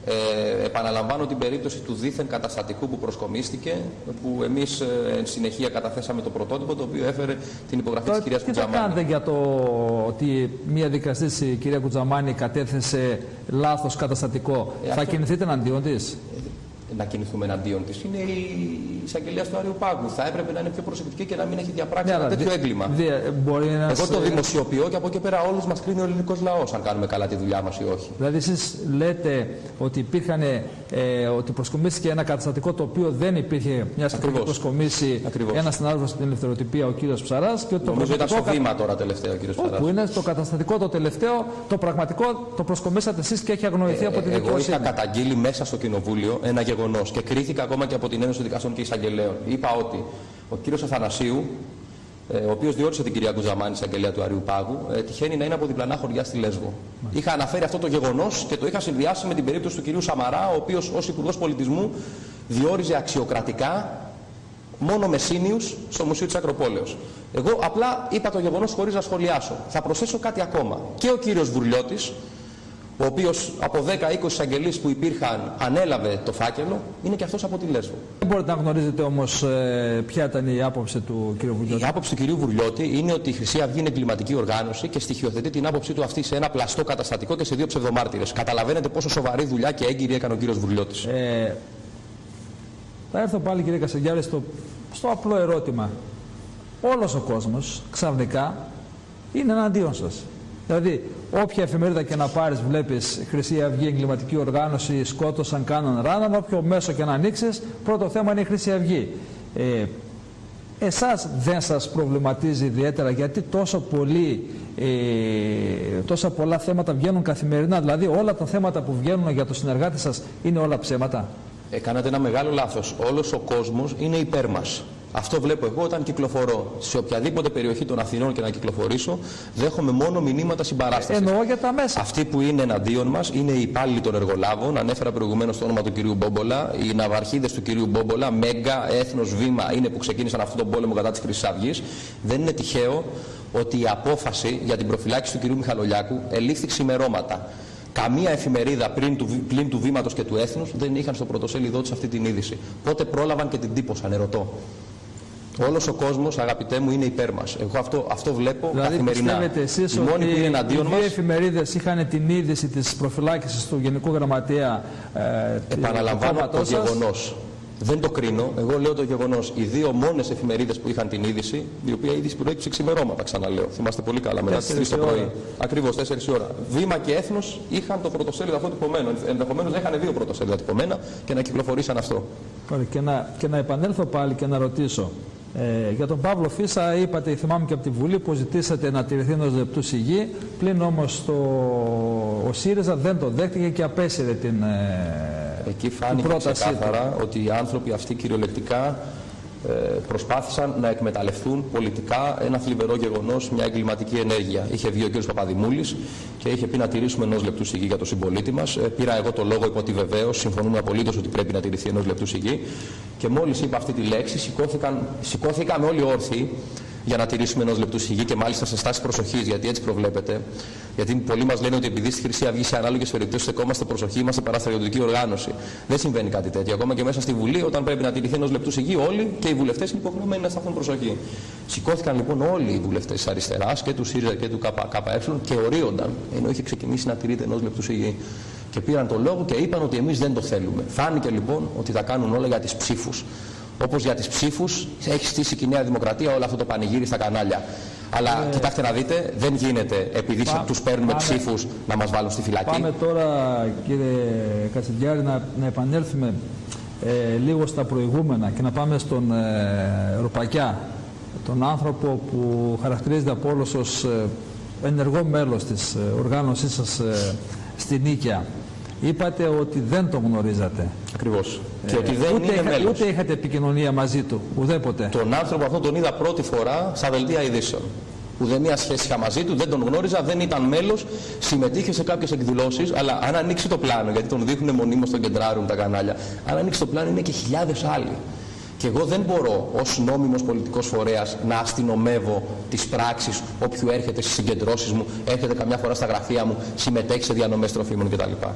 Επαναλαμβάνω την περίπτωση του δίθεν καταστατικού που προσκομίστηκε, που εμείς εν συνεχεία καταθέσαμε το πρωτότυπο, το οποίο έφερε την υπογραφή της κυρίας Κουτζαμάνη. Τι θα κάνετε για το ότι μία δικαστής, η κυρία Κουτζαμάνη, κατέθεσε λάθος καταστατικό? Θα κινηθείτε εναντίον της? Να κινηθούμε εναντίον της είναι η εισαγγελίας του Άριου Πάγου. Θα έπρεπε να είναι πιο προσεκτική και να μην έχει διαπράξει ένα τέτοιο έγκλημα. Εγώ το δημοσιοποιώ και από εκεί πέρα όλους μας κρίνει ο ελληνικός λαός αν κάνουμε καλά τη δουλειά μας ή όχι. Δηλαδή εσείς λέτε ότι ότι προσκομίστηκε ένα καταστατικό το οποίο δεν υπήρχε, μια συγκεκριμένη προσκομίσει ένα συνάδελφος στην ελευθεροτυπία, ο κύριος Ψαράς. Και ότι νομίζω ήταν στο βήμα τώρα τελευταίο ο κύριος Ψαράς. Που είναι το καταστατικό το τελευταίο, το πραγματικό το προσκομίσατε εσείς και έχει αγνοηθεί από τη δικαιοσύνη. Εγώ είχα καταγγείλει μέσα στο κοινοβούλιο ένα γεγονός και κρίθηκα ακόμα και από την Ένωση Δικαστών και Εισαγγελέων. Είπα ότι ο κύριος Αθανασίου, ο οποίος διόρισε την κυρία Κουτζαμάνη εισαγγελέα του Άριου Πάγου, τυχαίνει να είναι από διπλανά χωριά στη Λέσβο. Είχα αναφέρει αυτό το γεγονός και το είχα συνδυάσει με την περίπτωση του κυρίου Σαμαρά, ο οποίος ως Υπουργός Πολιτισμού διόριζε αξιοκρατικά μόνο μεσήνιους στο Μουσείο της Ακροπόλεως. Εγώ απλά είπα το γεγονός χωρίς να σχολιάσω. Θα προσθέσω κάτι ακόμα. Και ο κύριος Βουρλιώτης, ο οποίος από 10-20 εισαγγελείς που υπήρχαν ανέλαβε το φάκελο, είναι και αυτός από τη Λέσβο. Δεν μπορείτε να γνωρίζετε όμως ποια ήταν η άποψη του κ. Βουρλιώτη? Η άποψη του κ. Βουρλιώτη είναι ότι η Χρυσή Αυγή είναι εγκληματική οργάνωση και στοιχειοθετεί την άποψή του αυτή σε ένα πλαστό καταστατικό και σε 2 ψευδομάρτυρες. Καταλαβαίνετε πόσο σοβαρή δουλειά και έγκυρη έκανε ο κ. Βουρλιώτης. Θα έρθω πάλι, κ. Κασεντιάρη, στο απλό ερώτημα. Όλος ο κόσμος ξαφνικά είναι εναντίον σας. Δηλαδή, όποια εφημερίδα και να πάρεις, βλέπεις Χρυσή Αυγή, εγκληματική οργάνωση, σκότωσαν, κάναν, ράναν, όποιο μέσο και να ανοίξεις, πρώτο θέμα είναι η Χρυσή Αυγή. Εσάς δεν σας προβληματίζει ιδιαίτερα γιατί τόσα πολλά θέματα βγαίνουν καθημερινά? Δηλαδή, όλα τα θέματα που βγαίνουν για το συνεργάτη σας είναι όλα ψέματα? Κάνατε ένα μεγάλο λάθος. Όλος ο κόσμος είναι υπέρ μας. Αυτό βλέπω εγώ όταν κυκλοφορώ. Σε οποιαδήποτε περιοχή των Αθηνών και να κυκλοφορήσω, δέχομαι μόνο μηνύματα συμπαράστασης. Εννοώ για τα μέσα. Αυτοί που είναι εναντίον μας είναι οι υπάλληλοι των εργολάβων. Ανέφερα προηγουμένως το όνομα του κυρίου Μπόμπολα. Οι ναυαρχίδες του κυρίου Μπόμπολα, Μέγκα, Έθνος, Βήμα, είναι που ξεκίνησαν αυτόν τον πόλεμο κατά της Χρυσής Αυγής. Δεν είναι τυχαίο ότι η απόφαση για την προφυλάκηση του κυρίου Μιχαλολιάκου ελήφθη ξημερώματα. Καμία εφημερίδα πλην του Βήματος και του Έθνους δεν είχαν στο πρωτοσέλιδό τους αυτή την είδηση. Πότε πρόλαβαν και την τύπωσαν, ερωτώ. Όλος ο κόσμος, αγαπητέ μου, είναι υπέρ μας. Εγώ αυτό βλέπω καθημερινά. Πιστεύετε εσείς οι μόνοι ότι που είναι εναντίον οι 2 εφημερίδες είχαν την είδηση της προφυλάκησης του Γενικού Γραμματέα? Επαναλαμβάνω το γεγονός. Δεν το κρίνω, εγώ λέω το γεγονός. Οι 2 μόνες εφημερίδες που είχαν την είδηση, η οποία είδηση προέκυψε ξημερώματα, ξαναλέω. Θυμάστε πολύ καλά, μετά τις 3 το πρωί. Ακριβώς, 4 η ώρα. Βήμα και Έθνος είχαν το πρωτοσέλιδο αυτό τυπωμένο. Ενδεχομένως να είχαν 2 πρωτοσέλιδα τυπωμένα και να κυκλοφορήσαν αυτό. Και να επανέλθω πάλι και να ρωτήσω. Για τον Παύλο Φίσα είπατε, θυμάμαι και από τη Βουλή, που ζητήσατε να τηρηθεί 1 λεπτού σιγή. Πλην όμως ο ΣΥΡΙΖΑ δεν το δέχτηκε και απέσυρε την Εκεί φάνηκε ξεκάθαρα ότι οι άνθρωποι αυτοί κυριολεκτικά προσπάθησαν να εκμεταλλευτούν πολιτικά ένα θλιβερό γεγονός, μια εγκληματική ενέργεια. Είχε βγει ο κ. Παπαδημούλης και είχε πει να τηρήσουμε 1 λεπτού σιγή για τον συμπολίτη μας. Πήρα εγώ το λόγο υπό τη βεβαίωση, συμφωνούμε απολύτως ότι πρέπει να τηρηθεί 1 λεπτού σιγή. Και μόλις είπα αυτή τη λέξη, σηκώθηκαμε όλοι όρθιοι για να τηρήσουμε 1 λεπτού σιγή και μάλιστα σε στάση προσοχής, γιατί έτσι προβλέπεται. Γιατί πολλοί μας λένε ότι επειδή στη Χρυσή Αυγή σε ανάλογες περιπτώσεις στεκόμαστε προσοχή, είμαστε παραστρατιωτική οργάνωση. Δεν συμβαίνει κάτι τέτοιο. Ακόμα και μέσα στη Βουλή, όταν πρέπει να τηρηθεί 1 λεπτού σιγή, όλοι και οι βουλευτές είναι υποχρεωμένοι να σταθούν προσοχή. Σηκώθηκαν λοιπόν όλοι οι βουλευτές της αριστεράς και του ΣΥΡΙΖΑ και του ΚΚΕ και ορίονταν, ενώ είχε ξεκινήσει να τηρείται 1 λεπτού σιγή. Και πήραν το λόγο και είπαν ότι εμείς δεν το θέλουμε. Φάνηκε λοιπόν ότι τα κάνουν όλα για τις ψήφους. Όπως για τις ψήφους έχει στήσει και η Νέα Δημοκρατία όλο αυτό το πανηγύρι στα κανάλια. Αλλά κοιτάξτε να δείτε, δεν γίνεται επειδή τους παίρνουμε ψήφους να μας βάλουν στη φυλακή. Πάμε τώρα, κύριε Κασεντιάρη, να επανέλθουμε λίγο στα προηγούμενα και να πάμε στον Ρουπακιά, τον άνθρωπο που χαρακτηρίζεται από όλους ως ενεργό μέλος της οργάνωσής σας στη Νίκαια. Είπατε ότι δεν τον γνωρίζατε. Ακριβώς. Και ότι δεν είναι μέλος. Ούτε είχατε επικοινωνία μαζί του, ουδέποτε. Τον άνθρωπο αυτόν τον είδα πρώτη φορά στα δελτία ειδήσεων. Ουδέμια σχέση είχα μαζί του, δεν τον γνώριζα, δεν ήταν μέλος, συμμετείχε σε κάποιες εκδηλώσεις, αλλά αν ανοίξει το πλάνο, γιατί τον δείχνουν μονίμως, τον κεντράρουν τα κανάλια, αν ανοίξει το πλάνο είναι και χιλιάδες άλλοι. Και εγώ δεν μπορώ ως νόμιμος πολιτικός φορέας να αστυνομεύω τις πράξεις όποιου έρχεται στις συγκεντρώσεις μου, έρχεται καμιά φορά στα γραφεία μου, συμμετέχει σε διανομές τροφίμων κτλ.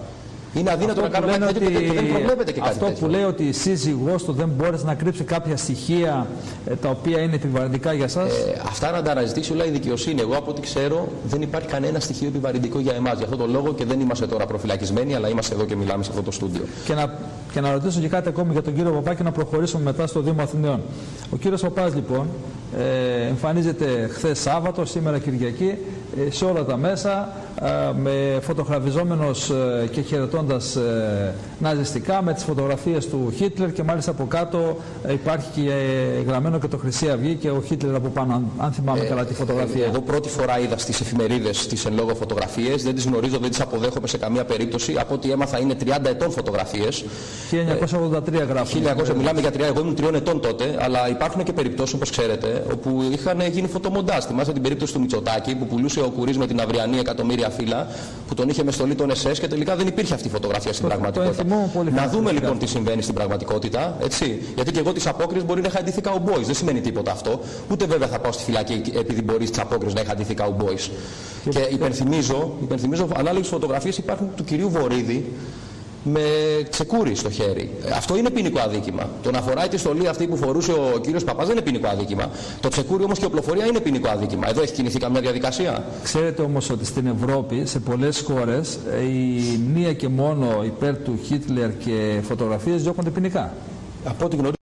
Είναι αδύνατο να κάνουμε κάτι τέτοιο και δεν προβλέπεται και κάτι τέτοιο. Αυτό που λέει ότι η σύζυγός του δεν μπόρεσε να κρύψει κάποια στοιχεία τα οποία είναι επιβαρυντικά για εσάς. Αυτά να τα αναζητήσει όλα η δικαιοσύνη. Εγώ από ό,τι ξέρω δεν υπάρχει κανένα στοιχείο επιβαρυντικό για εμάς. Γι' αυτό το λόγο και δεν είμαστε τώρα προφυλακισμένοι, αλλά είμαστε εδώ και μιλάμε σε αυτό το στούντιο. Και να ρωτήσω και κάτι ακόμη για τον κύριο Παπά και να προχωρήσουμε μετά στο Δήμο Αθηναίων. Ο κύριος Παπάς λοιπόν εμφανίζεται χθες Σάββατο, σήμερα Κυριακή, σε όλα τα μέσα, με φωτογραφιζόμενος και χαιρετώντας ναζιστικά με τις φωτογραφίες του Χίτλερ και μάλιστα από κάτω υπάρχει και γραμμένο και το Χρυσή Αυγή και ο Χίτλερ από πάνω, αν θυμάμαι καλά τη φωτογραφία. Εγώ πρώτη φορά είδα στις εφημερίδες τις εν λόγω φωτογραφίες, δεν τις γνωρίζω, δεν τις αποδέχομαι σε καμία περίπτωση. Από ό,τι έμαθα είναι 30 ετών φωτογραφίες. 1983 γράφουν. 1900, μιλάμε για 3, εγώ ήμουν 3 ετών τότε, αλλά υπάρχουν και περιπτώσεις όπως ξέρετε όπου είχαν γίνει φωτομοντάζ. Θυμάστε την περίπτωση του Μητσοτάκη που πουλούσε ο Κουρίς με την Αυριανή εκατομμύρια φύλλα, που τον είχε με στολή των SS και τελικά δεν υπήρχε αυτή η φωτογραφία στην πραγματικότητα. Να δούμε λοιπόν τι συμβαίνει στην πραγματικότητα. Έτσι. Γιατί και εγώ τις απόκριες μπορεί να είχα ντυθεί cowboys. Δεν σημαίνει τίποτα αυτό. Ούτε βέβαια θα πάω στη φυλακή επειδή μπορεί στις απόκριες να είχα ντυθεί cowboys. Και υπενθυμίζω ανάλογες φωτογραφίες υπάρχουν του κυρίου Βορίδη με τσεκούρι στο χέρι. Αυτό είναι ποινικό αδίκημα. Το να φοράει τη στολή αυτή που φορούσε ο κύριος Παπάς δεν είναι ποινικό αδίκημα. Το τσεκούρι όμως και η οπλοφορία είναι ποινικό αδίκημα. Εδώ έχει κινηθεί καμιά διαδικασία. Ξέρετε όμως ότι στην Ευρώπη, σε πολλές χώρες, η μία και μόνο υπέρ του Χίτλερ και φωτογραφίες διώκονται ποινικά. Από ό,τι γνωρίζω.